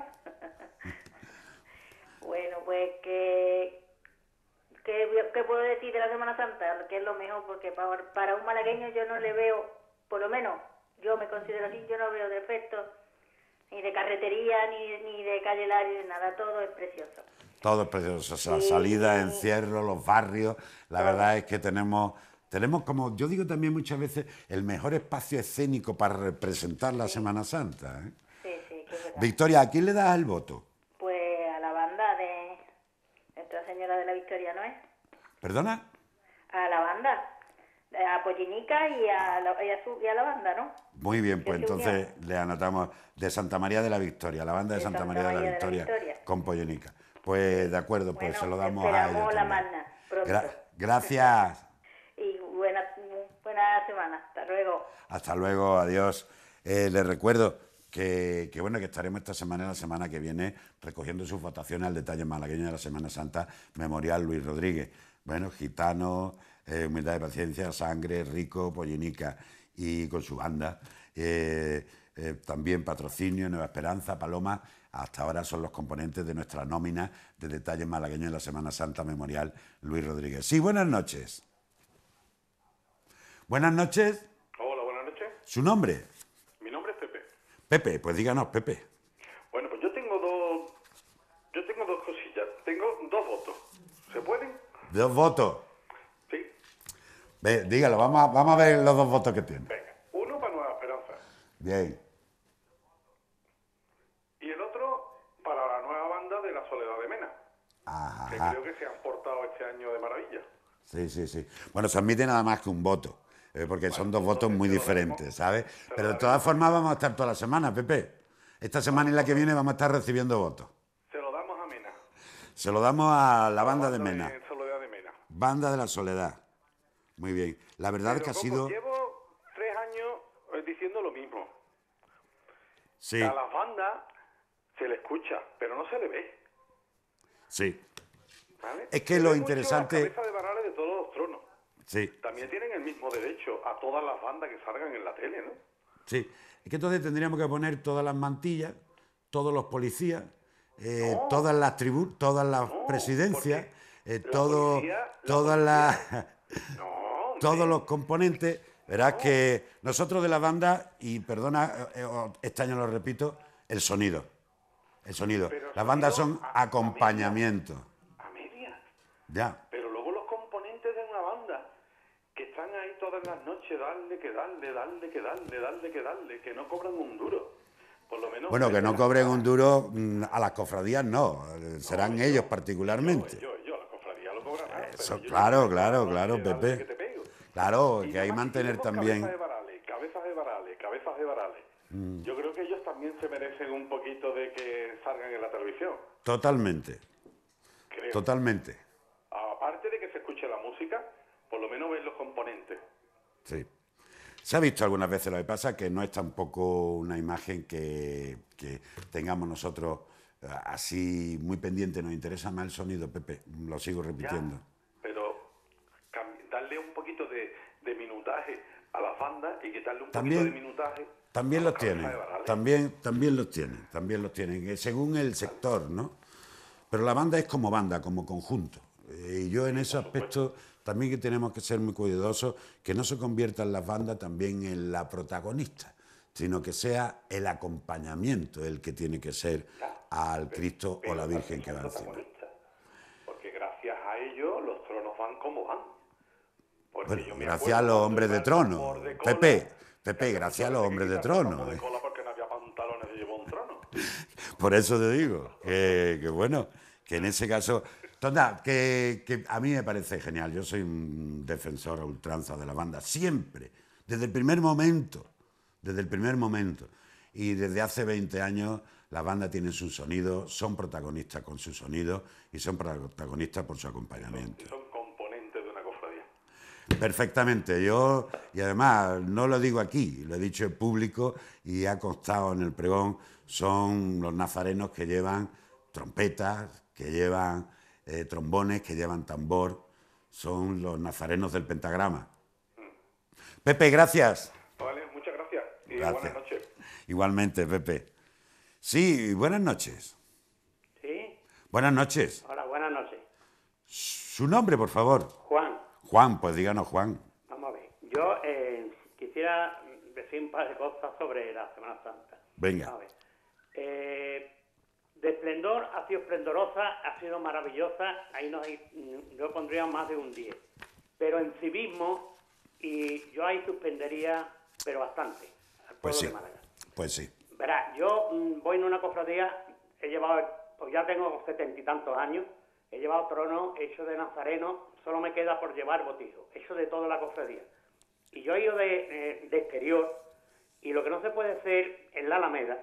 Bueno, pues que, que, ¿qué puedo decir de la Semana Santa? Que es lo mejor, porque para, para un malagueño yo no le veo, por lo menos yo me considero así, yo no veo defectos ni de carretería, ni, ni de calle Hilario, ni nada, todo es precioso. Todo es precioso, o sea, Sí. salida, encierro, los barrios. La verdad es que tenemos, tenemos, como yo digo también muchas veces, el mejor espacio escénico para representar la Semana Santa. ¿eh? Sí, sí, que es verdad. Victoria, ¿a quién le das el voto? Pues a la banda de Nuestra Señora de la Victoria, ¿no es? ¿Perdona? a la banda, a Pollinica y a la, y a, su, y a la banda, ¿no? Muy bien, pues Que se entonces le anotamos de Santa María de la Victoria, la banda de, De Santa, Santa María, de la María de la Victoria, Victoria. con Pollenica. Pues de acuerdo, pues Bueno, se lo damos a ella esperamos la también. magna pronto. Gra- gracias. Y buena, buena semana. Hasta luego. Hasta luego, adiós. Eh, les recuerdo que, que, bueno, que estaremos esta semana y la semana que viene recogiendo sus votaciones al detalle malagueño de la Semana Santa, Memorial Luis Rodríguez. Bueno, gitano, eh, humildad de paciencia, sangre, rico, Pollenica y con su banda. Eh, eh, también Patrocinio, Nueva Esperanza, Paloma. Hasta ahora son los componentes de nuestra nómina de detalles malagueños de la Semana Santa, Memorial Luis Rodríguez. Sí, buenas noches. Buenas noches. Hola, buenas noches. ¿Su nombre? Mi nombre es Pepe. Pepe, pues díganos, Pepe. Bueno, pues yo tengo dos... Yo tengo dos cosillas. Tengo dos votos. ¿Se pueden? Dos votos. Sí. Ve, dígalo, vamos a, vamos a ver los dos votos que tiene. Venga. Uno para Nueva Esperanza. Bien. Y el otro para la nueva banda de La Soledad de Mena. Ajá. Que creo que se han portado este año de maravilla. Sí, sí, sí. Bueno, se admite nada más que un voto, eh, porque son dos votos muy diferentes, ¿sabes? Pero de todas formas vamos a estar toda la semana, Pepe. Esta semana y la que viene vamos a estar recibiendo votos. Se lo damos a Mena. Se lo damos a la banda de Banda Mena. de Soledad de Mena. Banda de la Soledad. Muy bien. La verdad es Pero que ha como sido... llevo tres años eh, diciendo lo mismo. Sí, A las bandas se le escucha, pero no se le ve. sí. ¿Vale? Es que Se lo ve mucho interesante- las cabezas de varales de todos los tronos. Sí, También tienen el mismo derecho a todas las bandas que salgan en la tele, ¿no? sí. Es que entonces tendríamos que poner todas las mantillas, todos los policías, eh, No. todas las tribus, todas las No, presidencias, eh, la todo, policía- la todas las... No, hombre. todos los componentes. Verás que nosotros de la banda, y perdona, eh, eh, este año lo repito, el sonido. El sonido. Pero Las bandas sonido son a- a acompañamiento. A medias. Ya. Pero luego los componentes de una banda que están ahí todas las noches, darle, que darle, darle, que darle, darle, que darle, que no cobran un duro. Por lo menos... Bueno, que no las- cobren un duro mm, a las cofradías, no. eh, Serán No, ellos yo- particularmente. Yo, yo, yo, la cofradía lo cobran. nada, pero Eso, yo- claro, yo- claro, yo- claro, dale, Pepe. que te pego. Claro, Y que hay que además, si mantener tenemos también... Cabezas de varales, cabezas de varales, cabezas de varales. Mm. Yo creo que ellos también se merecen un poquito de que salgan en la televisión. Totalmente, Creo. totalmente. Aparte de que se escuche la música, por lo menos ven los componentes. Sí. Se ha visto algunas veces, lo que pasa es que no es tampoco una imagen que, que tengamos nosotros eh, así muy pendiente. Nos interesa más el sonido, Pepe, lo sigo repitiendo. Pero cam- darle un poquito de, de minutaje a las bandas y quitarle un También- poquito de minutaje También a los las cabezas tienen, de varales. también, también los tienen, también los tienen, eh, según el sector, ¿no? Pero la banda es como banda, como conjunto. Eh, Y yo en ese aspecto también que tenemos que ser muy cuidadosos, que no se conviertan las bandas también en la protagonista, sino que sea el acompañamiento el que tiene que ser al Cristo o la Virgen que va encima. Protagonistas. Porque gracias a ellos los tronos van como van. Porque Bueno, yo me gracias a acuerdo los cuando hombres de iba al trono, tambor de cola, Pepe, Pepe, que gracias a se los hombres de quitaba el trono. tambor de eh. cola porque no había pantalones y llevó un trono. Por eso te digo, que, que bueno, que en ese caso... Total, que, que a mí me parece genial. Yo soy un defensor a ultranza de la banda, siempre, desde el primer momento, desde el primer momento. Y desde hace veinte años la banda tiene su sonido, son protagonistas con su sonido y son protagonistas por su acompañamiento. Y son componentes de una cofradía. Perfectamente, yo, y además no lo digo aquí, lo he dicho en público y ha constado en el pregón, son los nazarenos que llevan trompetas, que llevan eh, trombones, que llevan tambor, son los nazarenos del pentagrama. Pepe, gracias. Vale, muchas gracias. Y Gracias. buenas noches. Igualmente, Pepe. Sí, buenas noches. Sí, Buenas noches. hola, buenas noches. Su nombre, por favor. Juan, Juan, pues díganos, Juan. vamos a ver. Yo eh, quisiera decir un par de cosas sobre la Semana Santa. Venga. A ver. Eh, de esplendor ha sido esplendorosa, ha sido maravillosa, ahí no hay, yo pondría más de un diez. Pero en civismo, y yo ahí suspendería, pero bastante, al pueblo Pues sí, de Málaga. pues sí. Verá, yo mm, voy en una cofradía, he llevado, pues ya tengo setenta y tantos años, he llevado tronos hechos de nazareno, solo me queda por llevar botijo, eso de toda la cofradía. Y yo he ido de, eh, de exterior, y lo que no se puede hacer en la Alameda,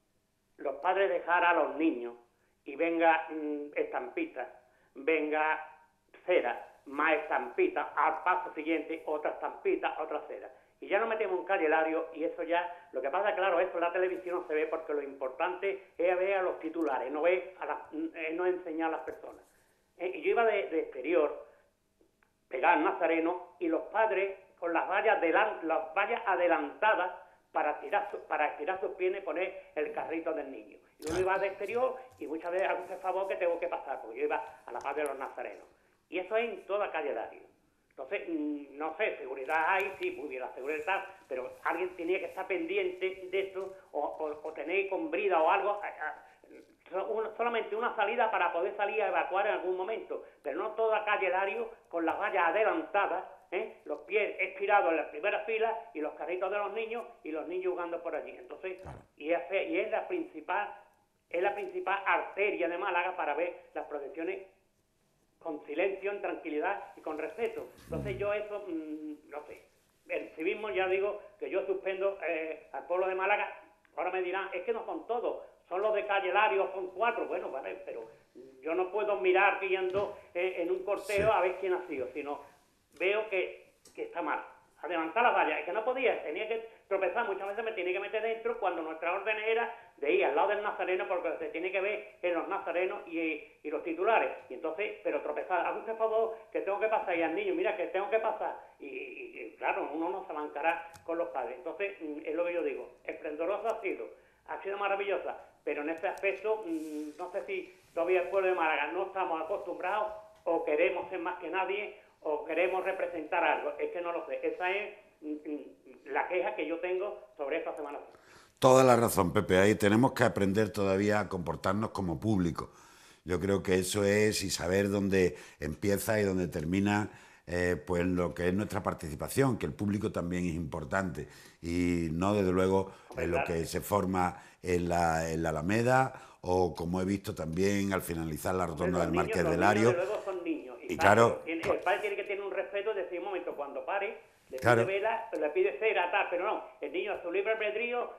los padres dejar a los niños, y venga mmm, estampita, venga cera, más estampita, al paso siguiente otra estampita, otra cera. Y ya nos metemos en calle y eso ya, lo que pasa, claro, eso en la televisión no se ve porque lo importante es ver a los titulares, no ver a la, eh, no enseñar a las personas. Eh, y yo iba de, de exterior, pegar al nazareno, y los padres con las vallas, delan, las vallas adelantadas para tirar, su, para estirar sus piernas y poner el carrito del niño. Y uno iba de exterior y muchas veces hago ese favor que tengo que pasar, porque yo iba a la paz de los nazarenos. Y eso es en toda calle Dario. Entonces, no sé, seguridad hay, sí, pudiera seguridad, pero alguien tenía que estar pendiente de eso, o, o, o tener con brida o algo, a, a, una, solamente una salida para poder salir a evacuar en algún momento, pero no toda calle Dario con las vallas adelantadas, ¿eh? Los pies estirados en la primera fila y los carritos de los niños y los niños jugando por allí. Entonces, y es, y es la principal, es la principal arteria de Málaga para ver las procesiones con silencio, en tranquilidad y con respeto. Entonces yo eso, mmm, no sé, el civismo, ya digo que yo suspendo eh, al pueblo de Málaga. Ahora me dirán, es que no son todos, son los de calle Lario, son cuatro. Bueno, vale, pero yo no puedo mirar guiando eh, en un corteo sí. a ver quién ha sido, sino veo que, que está mal. Adelantar las vallas, es que no podía, tenía que tropezar, muchas veces me tenía que meter dentro cuando nuestra orden era de ir al lado del nazareno, porque se tiene que ver en los nazarenos y, y los titulares, y entonces, pero tropezar, haga usted favor que tengo que pasar, y al niño, mira que tengo que pasar, y, y, y claro, uno no se bancará con los padres. Entonces, es lo que yo digo, esplendorosa ha sido, ha sido maravillosa, pero en este aspecto, no sé si todavía el pueblo de Málaga no estamos acostumbrados, o queremos ser más que nadie, o queremos representar algo, es que no lo sé. Esa es la queja que yo tengo sobre esta Semana Santa. Toda la razón, Pepe. Ahí tenemos que aprender todavía a comportarnos como público. Yo creo que eso es, y saber dónde empieza y dónde termina eh, pues lo que es nuestra participación, que el público también es importante, y no desde luego en lo que se forma en la, en la Alameda, o como he visto también al finalizar la rotonda del Marqués de Lario. Y claro, el padre tiene que tener un respeto de decir, un momento, cuando pare, le claro. pide vela, le pide cera, tal, pero no, el niño a su libre albedrío,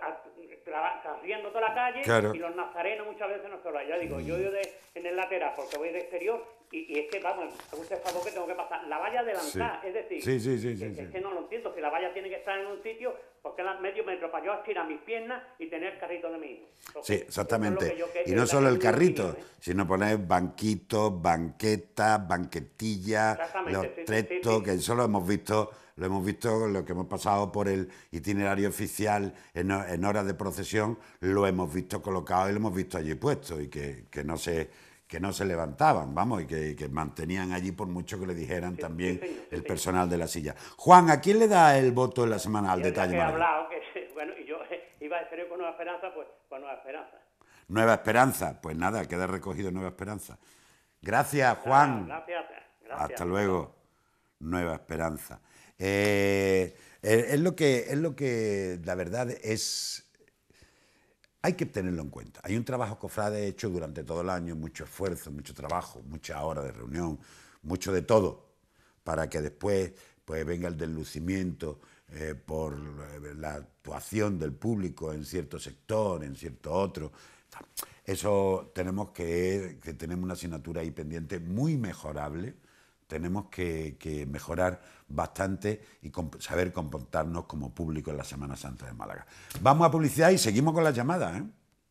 corriendo toda la calle, claro. y los nazarenos muchas veces no se lo. Ya digo, yo voy de, en el lateral porque voy de exterior, y, y es que, vamos, a usted favor que tengo que pasar. La valla adelantada, sí. es decir, sí, sí, sí, que, sí, es sí. que no lo entiendo, si la valla tiene que estar en un sitio, porque es medio metro para yo estirar mis piernas y tener el carrito de mi hijo. Sí, exactamente. Es yo, que, y no solo el carrito, opinión, ¿eh? sino poner banquitos, banquetas, banquetillas, los sí, treptos, sí, sí. que eso lo hemos visto, lo hemos visto, lo que hemos pasado por el itinerario oficial en, en horas de procesión, lo hemos visto colocado y lo hemos visto allí puesto, y que, que no se que no se levantaban, vamos, y que, que mantenían allí por mucho que le dijeran sí, también sí, señor, sí, el personal de la silla. Juan, ¿a quién le da el voto en la semana al detalle? Que he hablado, que, bueno, y yo iba a decir con Nueva Esperanza, pues con Nueva Esperanza. Nueva Esperanza, pues nada, queda recogido Nueva Esperanza. Gracias, Juan. Gracias, gracias. Hasta luego. Nueva Esperanza. Eh, es lo que, es lo que, la verdad, es... Hay que tenerlo en cuenta. Hay un trabajo cofrade hecho durante todo el año, mucho esfuerzo, mucho trabajo, muchas horas de reunión, mucho de todo, para que después pues, venga el deslucimiento eh, por la actuación del público en cierto sector, en cierto otro. Eso tenemos que, que tenemos una asignatura ahí pendiente muy mejorable. Tenemos que, que mejorar bastante y comp- saber comportarnos como público en la Semana Santa de Málaga. Vamos a publicidad y seguimos con las llamadas, ¿eh?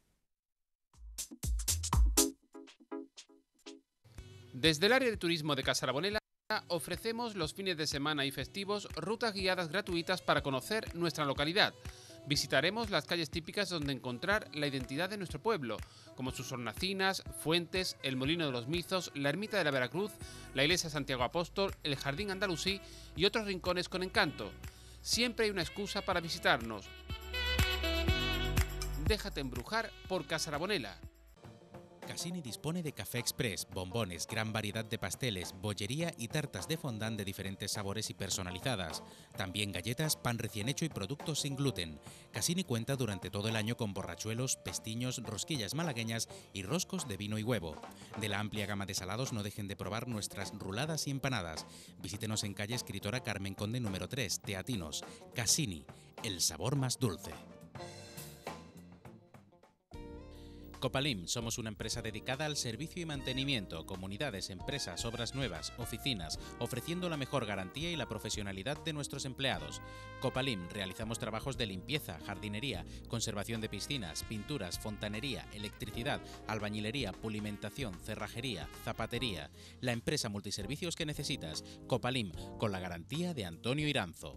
Desde el área de turismo de Casa Arbonela ofrecemos los fines de semana y festivos rutas guiadas gratuitas para conocer nuestra localidad. Visitaremos las calles típicas donde encontrar la identidad de nuestro pueblo, como sus hornacinas, fuentes, el Molino de los Mizos, la Ermita de la Veracruz, la Iglesia Santiago Apóstol, el Jardín Andalusí y otros rincones con encanto. Siempre hay una excusa para visitarnos. Déjate embrujar por Casa Arbonela. Cassini dispone de café express, bombones, gran variedad de pasteles, bollería y tartas de fondant de diferentes sabores y personalizadas. También galletas, pan recién hecho y productos sin gluten. Cassini cuenta durante todo el año con borrachuelos, pestiños, rosquillas malagueñas y roscos de vino y huevo. De la amplia gama de salados no dejen de probar nuestras ruladas y empanadas. Visítenos en calle Escritora Carmen Conde número tres, Teatinos. Cassini, el sabor más dulce. Copalim, somos una empresa dedicada al servicio y mantenimiento, comunidades, empresas, obras nuevas, oficinas, ofreciendo la mejor garantía y la profesionalidad de nuestros empleados. Copalim, realizamos trabajos de limpieza, jardinería, conservación de piscinas, pinturas, fontanería, electricidad, albañilería, pulimentación, cerrajería, zapatería. La empresa multiservicios que necesitas. Copalim, con la garantía de Antonio Iranzo.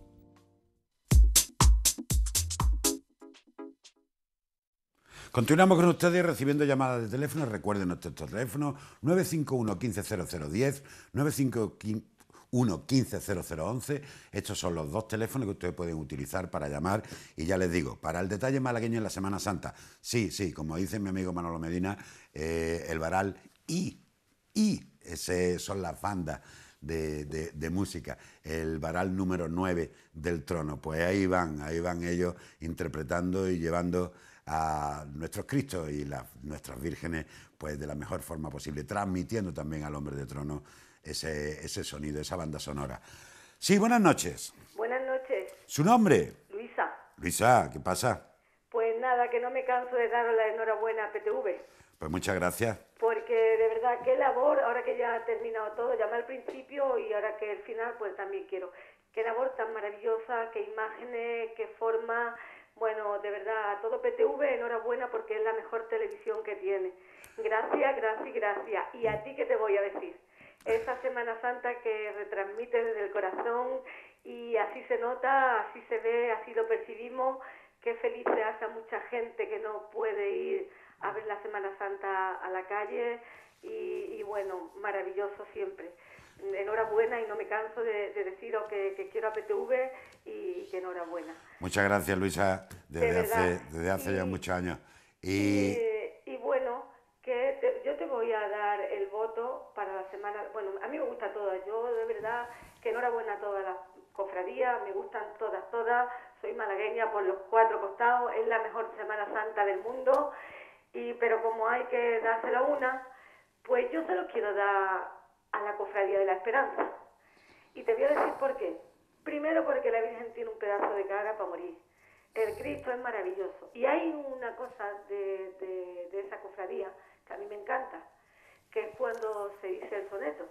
Continuamos con ustedes recibiendo llamadas de teléfono. Recuerden nuestro teléfono nueve cinco uno, uno cinco cero cero diez, nueve cinco uno, uno cinco cero cero once. Estos son los dos teléfonos que ustedes pueden utilizar para llamar. Y ya les digo, para el detalle malagueño en la Semana Santa, sí, sí, como dice mi amigo Manolo Medina, eh, el varal y, y, ese son las bandas de, de, de música, el varal número nueve del trono. Pues ahí van, ahí van ellos interpretando y llevando a nuestros Cristos y las, nuestras vírgenes pues de la mejor forma posible, transmitiendo también al hombre de trono ese, ese sonido, esa banda sonora. Sí, buenas noches. Buenas noches. ¿Su nombre? Luisa. Luisa, ¿qué pasa? Pues nada, que no me canso de daros la enhorabuena a P T V. Pues muchas gracias. Porque de verdad, qué labor, ahora que ya ha terminado todo, llamé al principio y ahora que el final, pues también quiero. Qué labor tan maravillosa, qué imágenes, qué forma. Bueno, de verdad, a todo P T V, enhorabuena porque es la mejor televisión que tiene. Gracias, gracias, gracias. Y a ti, ¿qué te voy a decir? Esa Semana Santa que retransmite desde el corazón y así se nota, así se ve, así lo percibimos. Qué feliz se hace a mucha gente que no puede ir a ver la Semana Santa a la calle y, y bueno, maravilloso siempre. Enhorabuena y no me canso de, de deciros que, que quiero a P T V y que enhorabuena. Muchas gracias, Luisa, desde, de hace, desde hace y, ya muchos años. Y, y, y bueno, que te, yo te voy a dar el voto para la semana. Bueno, a mí me gusta todas, yo de verdad que enhorabuena a todas las cofradías, me gustan todas, todas. Soy malagueña por los cuatro costados, es la mejor Semana Santa del mundo, y pero como hay que dárselo a una, pues yo se lo quiero dar a la Cofradía de la Esperanza. Y te voy a decir por qué. Primero porque la Virgen tiene un pedazo de cara para morir. El Cristo es maravilloso. Y hay una cosa de, de, de esa cofradía que a mí me encanta, que es cuando se dice el soneto.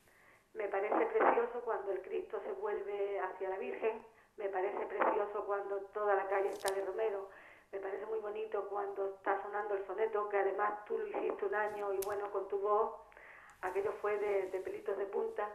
Me parece precioso cuando el Cristo se vuelve hacia la Virgen, me parece precioso cuando toda la calle está de romero, me parece muy bonito cuando está sonando el soneto, que además tú lo hiciste un año y bueno, con tu voz, aquello fue de, de pelitos de punta,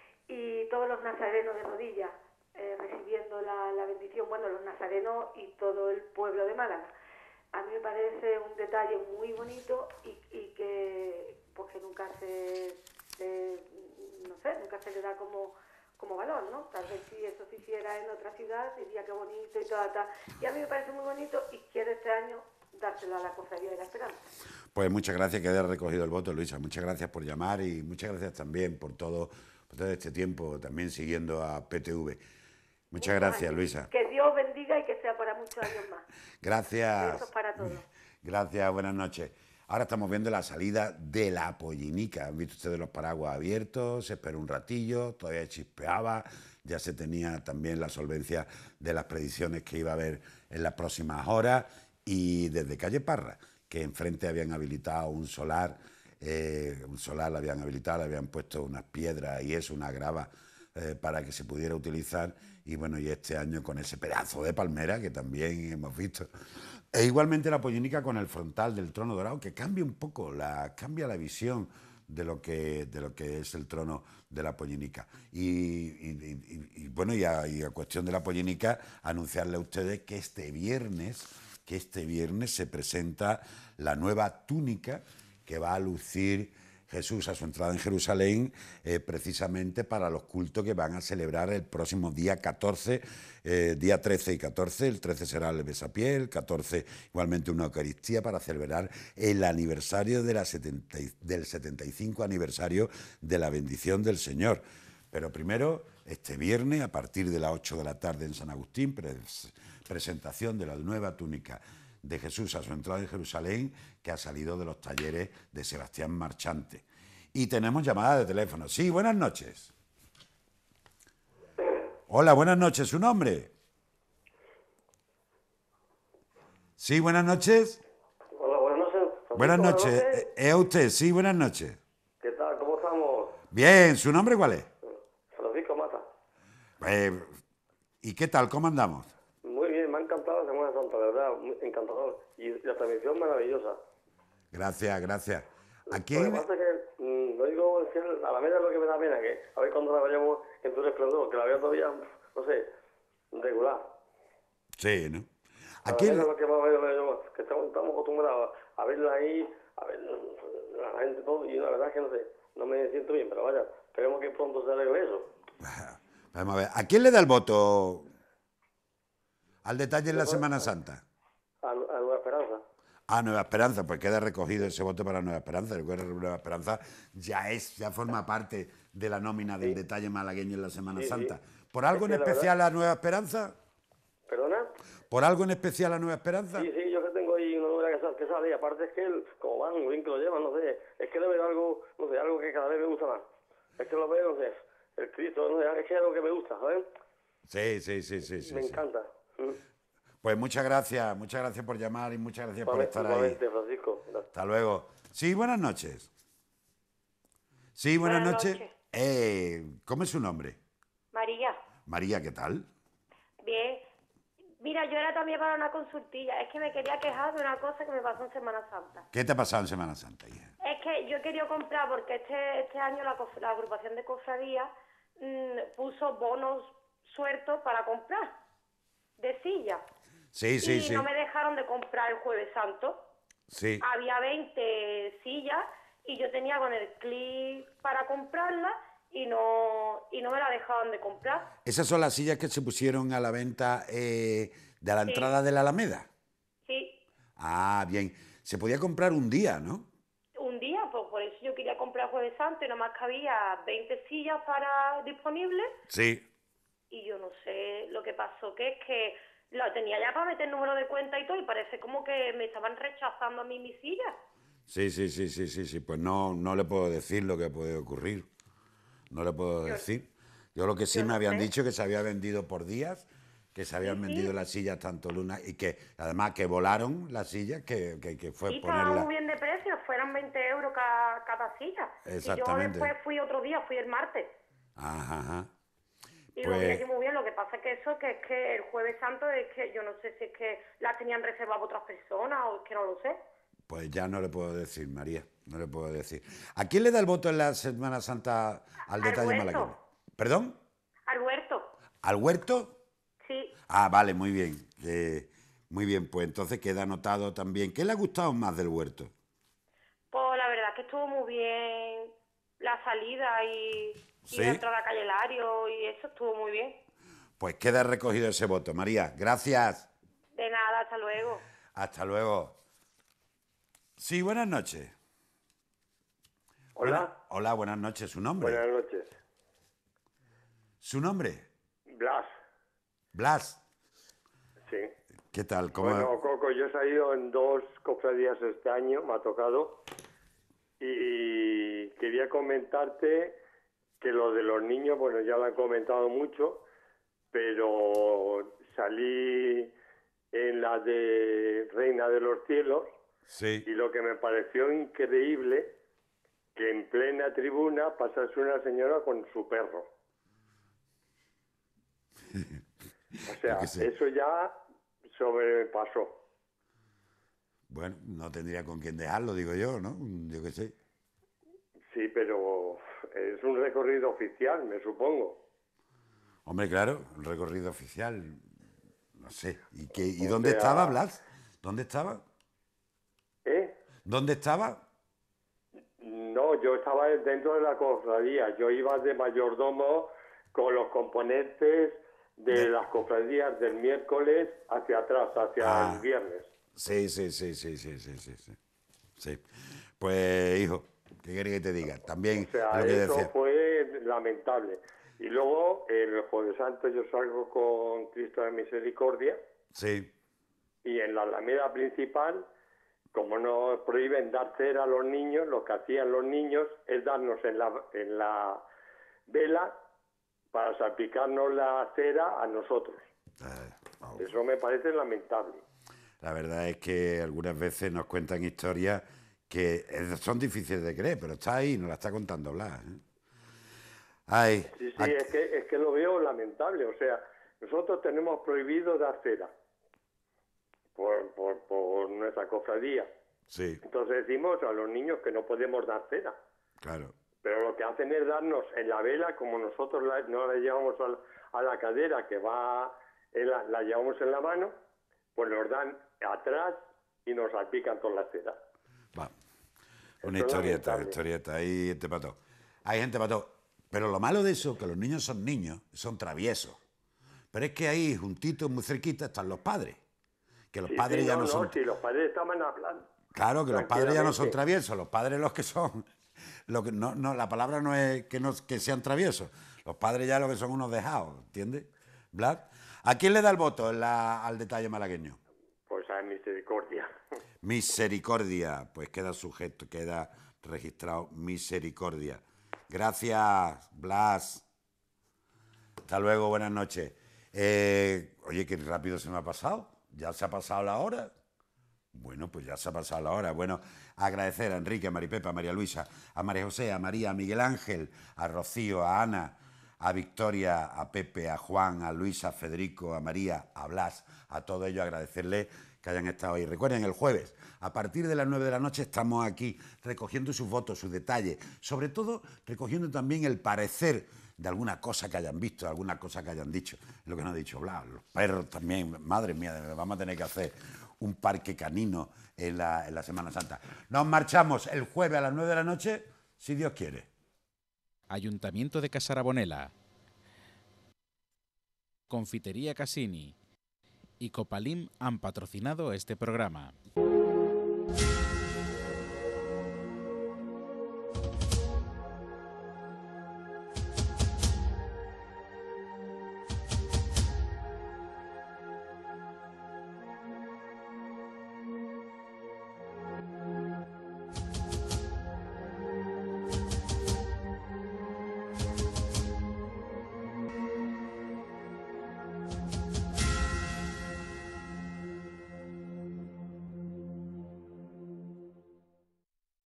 y todos los nazarenos de rodillas eh, recibiendo la, la bendición, bueno, los nazarenos y todo el pueblo de Málaga. A mí me parece un detalle muy bonito y, y que, pues que nunca se, se, no sé, nunca se le da como, como valor, ¿no? Tal vez si eso se hiciera en otra ciudad, diría que bonito y todo, tal. Y a mí me parece muy bonito y quiero este año dárselo a la Cofradía de la Esperanza. pues muchas gracias que hayas recogido el voto, Luisa. Muchas gracias por llamar y muchas gracias también por todo, por todo este tiempo también siguiendo a P T V. Muchas Muchos gracias, años. Luisa. Que Dios bendiga y que sea para muchos años más. Gracias. Besos para todos. Gracias, buenas noches. Ahora estamos viendo la salida de la Pollinica. Han visto ustedes los paraguas abiertos, se esperó un ratillo, todavía chispeaba, ya se tenía también la solvencia de las predicciones que iba a haber en las próximas horas. Y desde calle Parra, que enfrente habían habilitado un solar, eh, un solar lo habían habilitado, le habían puesto unas piedras y eso, una grava, eh, para que se pudiera utilizar. Y bueno, y este año con ese pedazo de palmera que también hemos visto. E igualmente la Pollinica con el frontal del trono dorado, que cambia un poco, la, cambia la visión de lo que, de lo que es el trono de la Pollinica. Y, y, y, y bueno, y a, y a cuestión de la Pollinica, anunciarle a ustedes que este viernes, que este viernes se presenta la nueva túnica que va a lucir Jesús a su entrada en Jerusalén, eh, precisamente para los cultos que van a celebrar el próximo día catorce, eh, día trece y catorce. El trece será el besapié, el catorce igualmente una Eucaristía para celebrar el aniversario de la setenta, del setenta y cinco aniversario de la bendición del Señor. Pero primero, este viernes, a partir de las ocho de la tarde en San Agustín, pres, presentación de la nueva túnica de Jesús a su entrada en Jerusalén, que ha salido de los talleres de Sebastián Marchante. Y tenemos llamada de teléfono. Sí, buenas noches. Hola, buenas noches. ¿Su nombre? Sí, buenas noches. Hola, buenas noches. Francisco, Buenas noches. buenas noches. Eh, ¿Es usted? Sí, buenas noches. ¿Qué tal? ¿Cómo estamos? Bien, ¿su nombre cuál es? Francisco Mata. Eh, ¿Y qué tal? ¿Cómo andamos? Muy bien, me ha encantado la Semana Santa, de verdad, muy encantador. Y la transmisión maravillosa. Gracias, gracias. ¿A Lo quién? que pasa es que, mm, lo digo, es que a la media es lo que me da pena, que a ver cuando la vayamos en tu esplendor, que la veo todavía, no sé, regular. Sí, ¿no? A ¿A la quién? media es lo que más veo, veo, que estamos, estamos acostumbrados a verla ahí, a ver la gente todo, y la verdad es que no sé, no me siento bien, pero vaya, esperemos que pronto se arregle eso. Vamos a ver. ¿A quién le da el voto al detalle en la Semana Santa? A, a Nueva Esperanza. A Nueva Esperanza, pues queda recogido ese voto para Nueva Esperanza. Recuerda que Nueva Esperanza ya es, ya forma parte de la nómina del detalle malagueño en la Semana Sí, sí. Santa. ¿Por algo Es en que la especial verdad- a Nueva Esperanza? ¿Perdona? ¿Por algo en especial a Nueva Esperanza? Sí, sí, yo que tengo ahí una novela que sale, que sale, y aparte es que él, como van, muy bien que lo llevan, no sé, es que le veo algo, no sé, algo que cada vez me gusta más. Es que lo veo, no sé, el Cristo, no sé, es que es algo que me gusta, ¿sabes? Sí, sí, sí, sí. sí me sí. encanta. Mm. Pues muchas gracias, muchas gracias por llamar y muchas gracias por Igualmente, estar ahí. igualmente, Francisco. Hasta luego. Sí, buenas noches. Sí, buenas, Buenas noches. noches. Eh, ¿Cómo es su nombre? María, María, ¿qué tal? bien. Mira, yo era también para una consultilla. Es que me quería quejar de una cosa que me pasó en Semana Santa. ¿Qué te ha pasado en Semana Santa, hija? Es que yo quería comprar, porque este este año la, cof- la agrupación de cofradías mm, puso bonos sueltos para comprar de sillas. Sí, sí, y sí. no me dejaron de comprar el Jueves Santo. Sí. Había veinte sillas y yo tenía con el clic para comprarla y no y no me la dejaban de comprar. Esas son las sillas que se pusieron a la venta eh, de la Sí. entrada de la Alameda. Sí, Ah, bien. Se podía comprar un día, ¿no? un día, pues por eso yo quería comprar el Jueves Santo y nomás que había veinte sillas para disponibles Sí. y yo no sé lo que pasó, que es que lo tenía ya para meter número de cuenta y todo y parece como que me estaban rechazando a mí mis sillas. Sí, sí, sí, sí, sí, sí. Pues no, no le puedo decir lo que puede ocurrir. No le puedo decir. Yo lo que sí yo me no habían sé. dicho que se había vendido por días, que se habían Sí, sí. vendido las sillas tanto Luna y que además que volaron las sillas, que, que, que fue Y estaba ponerla. muy bien de precio, fueran veinte euros cada, cada silla. Exactamente. Y yo después fui otro día, fui el martes. Ajá, ajá. Y lo vi Pues- allí muy bien, lo que pasa es que eso, que es que el Jueves Santo es que yo no sé si es que las tenían reservadas otras personas o es que no lo sé. Pues ya no le puedo decir, María, no le puedo decir. ¿A quién le da el voto en la Semana Santa al detalle Huerto. malagueño? ¿Perdón? Al huerto, ¿Al huerto? sí. Ah, vale, muy bien. eh, muy bien, pues entonces queda anotado también. ¿Qué le ha gustado más del huerto? Pues la verdad que estuvo muy bien la salida y, ¿Sí? y la entrada a Calle Lario y eso estuvo muy bien. Pues queda recogido ese voto, María. Gracias. De nada, hasta luego. Hasta luego. Sí, buenas noches. Hola. Buena- hola, buenas noches. ¿Su nombre? Buenas noches. ¿Su nombre? Blas. Blas. Sí. ¿Qué tal? ¿Cómo? Bueno, Coco, yo he salido en dos cofradías este año, me ha tocado, y quería comentarte que lo de los niños, bueno, ya lo han comentado mucho, pero salí en la de Reina de los Cielos, Sí. y lo que me pareció increíble, que en plena tribuna pasase una señora con su perro. O sea, Yo qué sé. eso ya sobrepasó. Bueno, no tendría con quién dejarlo, digo yo, ¿no? Yo qué sé. Sí, pero es un recorrido oficial, me supongo. Hombre, claro, un recorrido oficial. No sé. ¿Y, qué, ¿y O dónde sea- estaba, Blas? ¿Dónde estaba? ¿Eh? ¿Dónde estaba? No No, yo estaba dentro de la cofradía. Yo iba de mayordomo con los componentes de las cofradías del miércoles hacia atrás, hacia Ah. el viernes. Sí, sí, sí, sí, sí, sí, sí, sí. Sí. Pues, hijo, ¿qué quieres que te diga? También O sea, lo que eso decía. fue lamentable. Y luego, el Jueves Santo, yo salgo con Cristo de Misericordia Sí, y en la Alameda principal, como nos prohíben dar cera a los niños, lo que hacían los niños es darnos en la, en la vela para salpicarnos la cera a nosotros. Eso me parece lamentable. la verdad es que algunas veces nos cuentan historias que eh, son difíciles de creer, pero está ahí, nos la está contando Blas. ¿eh? Ay, Sí, sí, es que, es que lo veo lamentable. O sea, nosotros tenemos prohibido dar cera por, por, por nuestra cofradía. sí, Entonces decimos a los niños que no podemos dar cera. claro. Pero lo que hacen es darnos en la vela, como nosotros la- no la llevamos al- a la cadera, que va, en la, la llevamos en la mano, pues nos dan atrás y nos salpican toda la cera. Va. Una Esto es historieta, lamentable. historieta, hay gente para todo. Hay gente para todo. Pero lo malo de eso es que los niños son niños, son traviesos. Pero es que ahí, juntitos, muy cerquita, están los padres. Que los Sí, padres sí, ya no, no, no, son... si los padres estaban hablando. Claro, que los padres ya no son tranquilamente. traviesos, los padres los que son... Lo que, no, no, la palabra no es que, no, que sean traviesos. Los padres ya lo que son unos dejados, ¿entiendes? Blas. ¿A quién le da el voto en la- al detalle malagueño? Pues a misericordia. Misericordia, pues queda sujeto, queda registrado misericordia. Gracias, Blas. Hasta luego, buenas noches. Eh, oye, qué rápido se me ha pasado. ¿Ya se ha pasado la hora? Bueno, pues ya se ha pasado la hora. Bueno, agradecer a Enrique, a Maripepa, a María Luisa, a María José, a María, a Miguel Ángel, a Rocío, a Ana, a Victoria, a Pepe, a Juan, a Luisa, a Federico, a María, a Blas, a todos ellos agradecerles que hayan estado ahí. Recuerden, el jueves, a partir de las nueve de la noche, estamos aquí recogiendo sus votos, sus detalles, sobre todo recogiendo también el parecer de alguna cosa que hayan visto, alguna cosa que hayan dicho. Lo que nos ha dicho Blas, los perros también, madre mía, vamos a tener que hacer un parque canino en la, en la Semana Santa. Nos marchamos el jueves a las nueve de la noche, si Dios quiere. Ayuntamiento de Casarabonela, Confitería Cassini y Copalim han patrocinado este programa.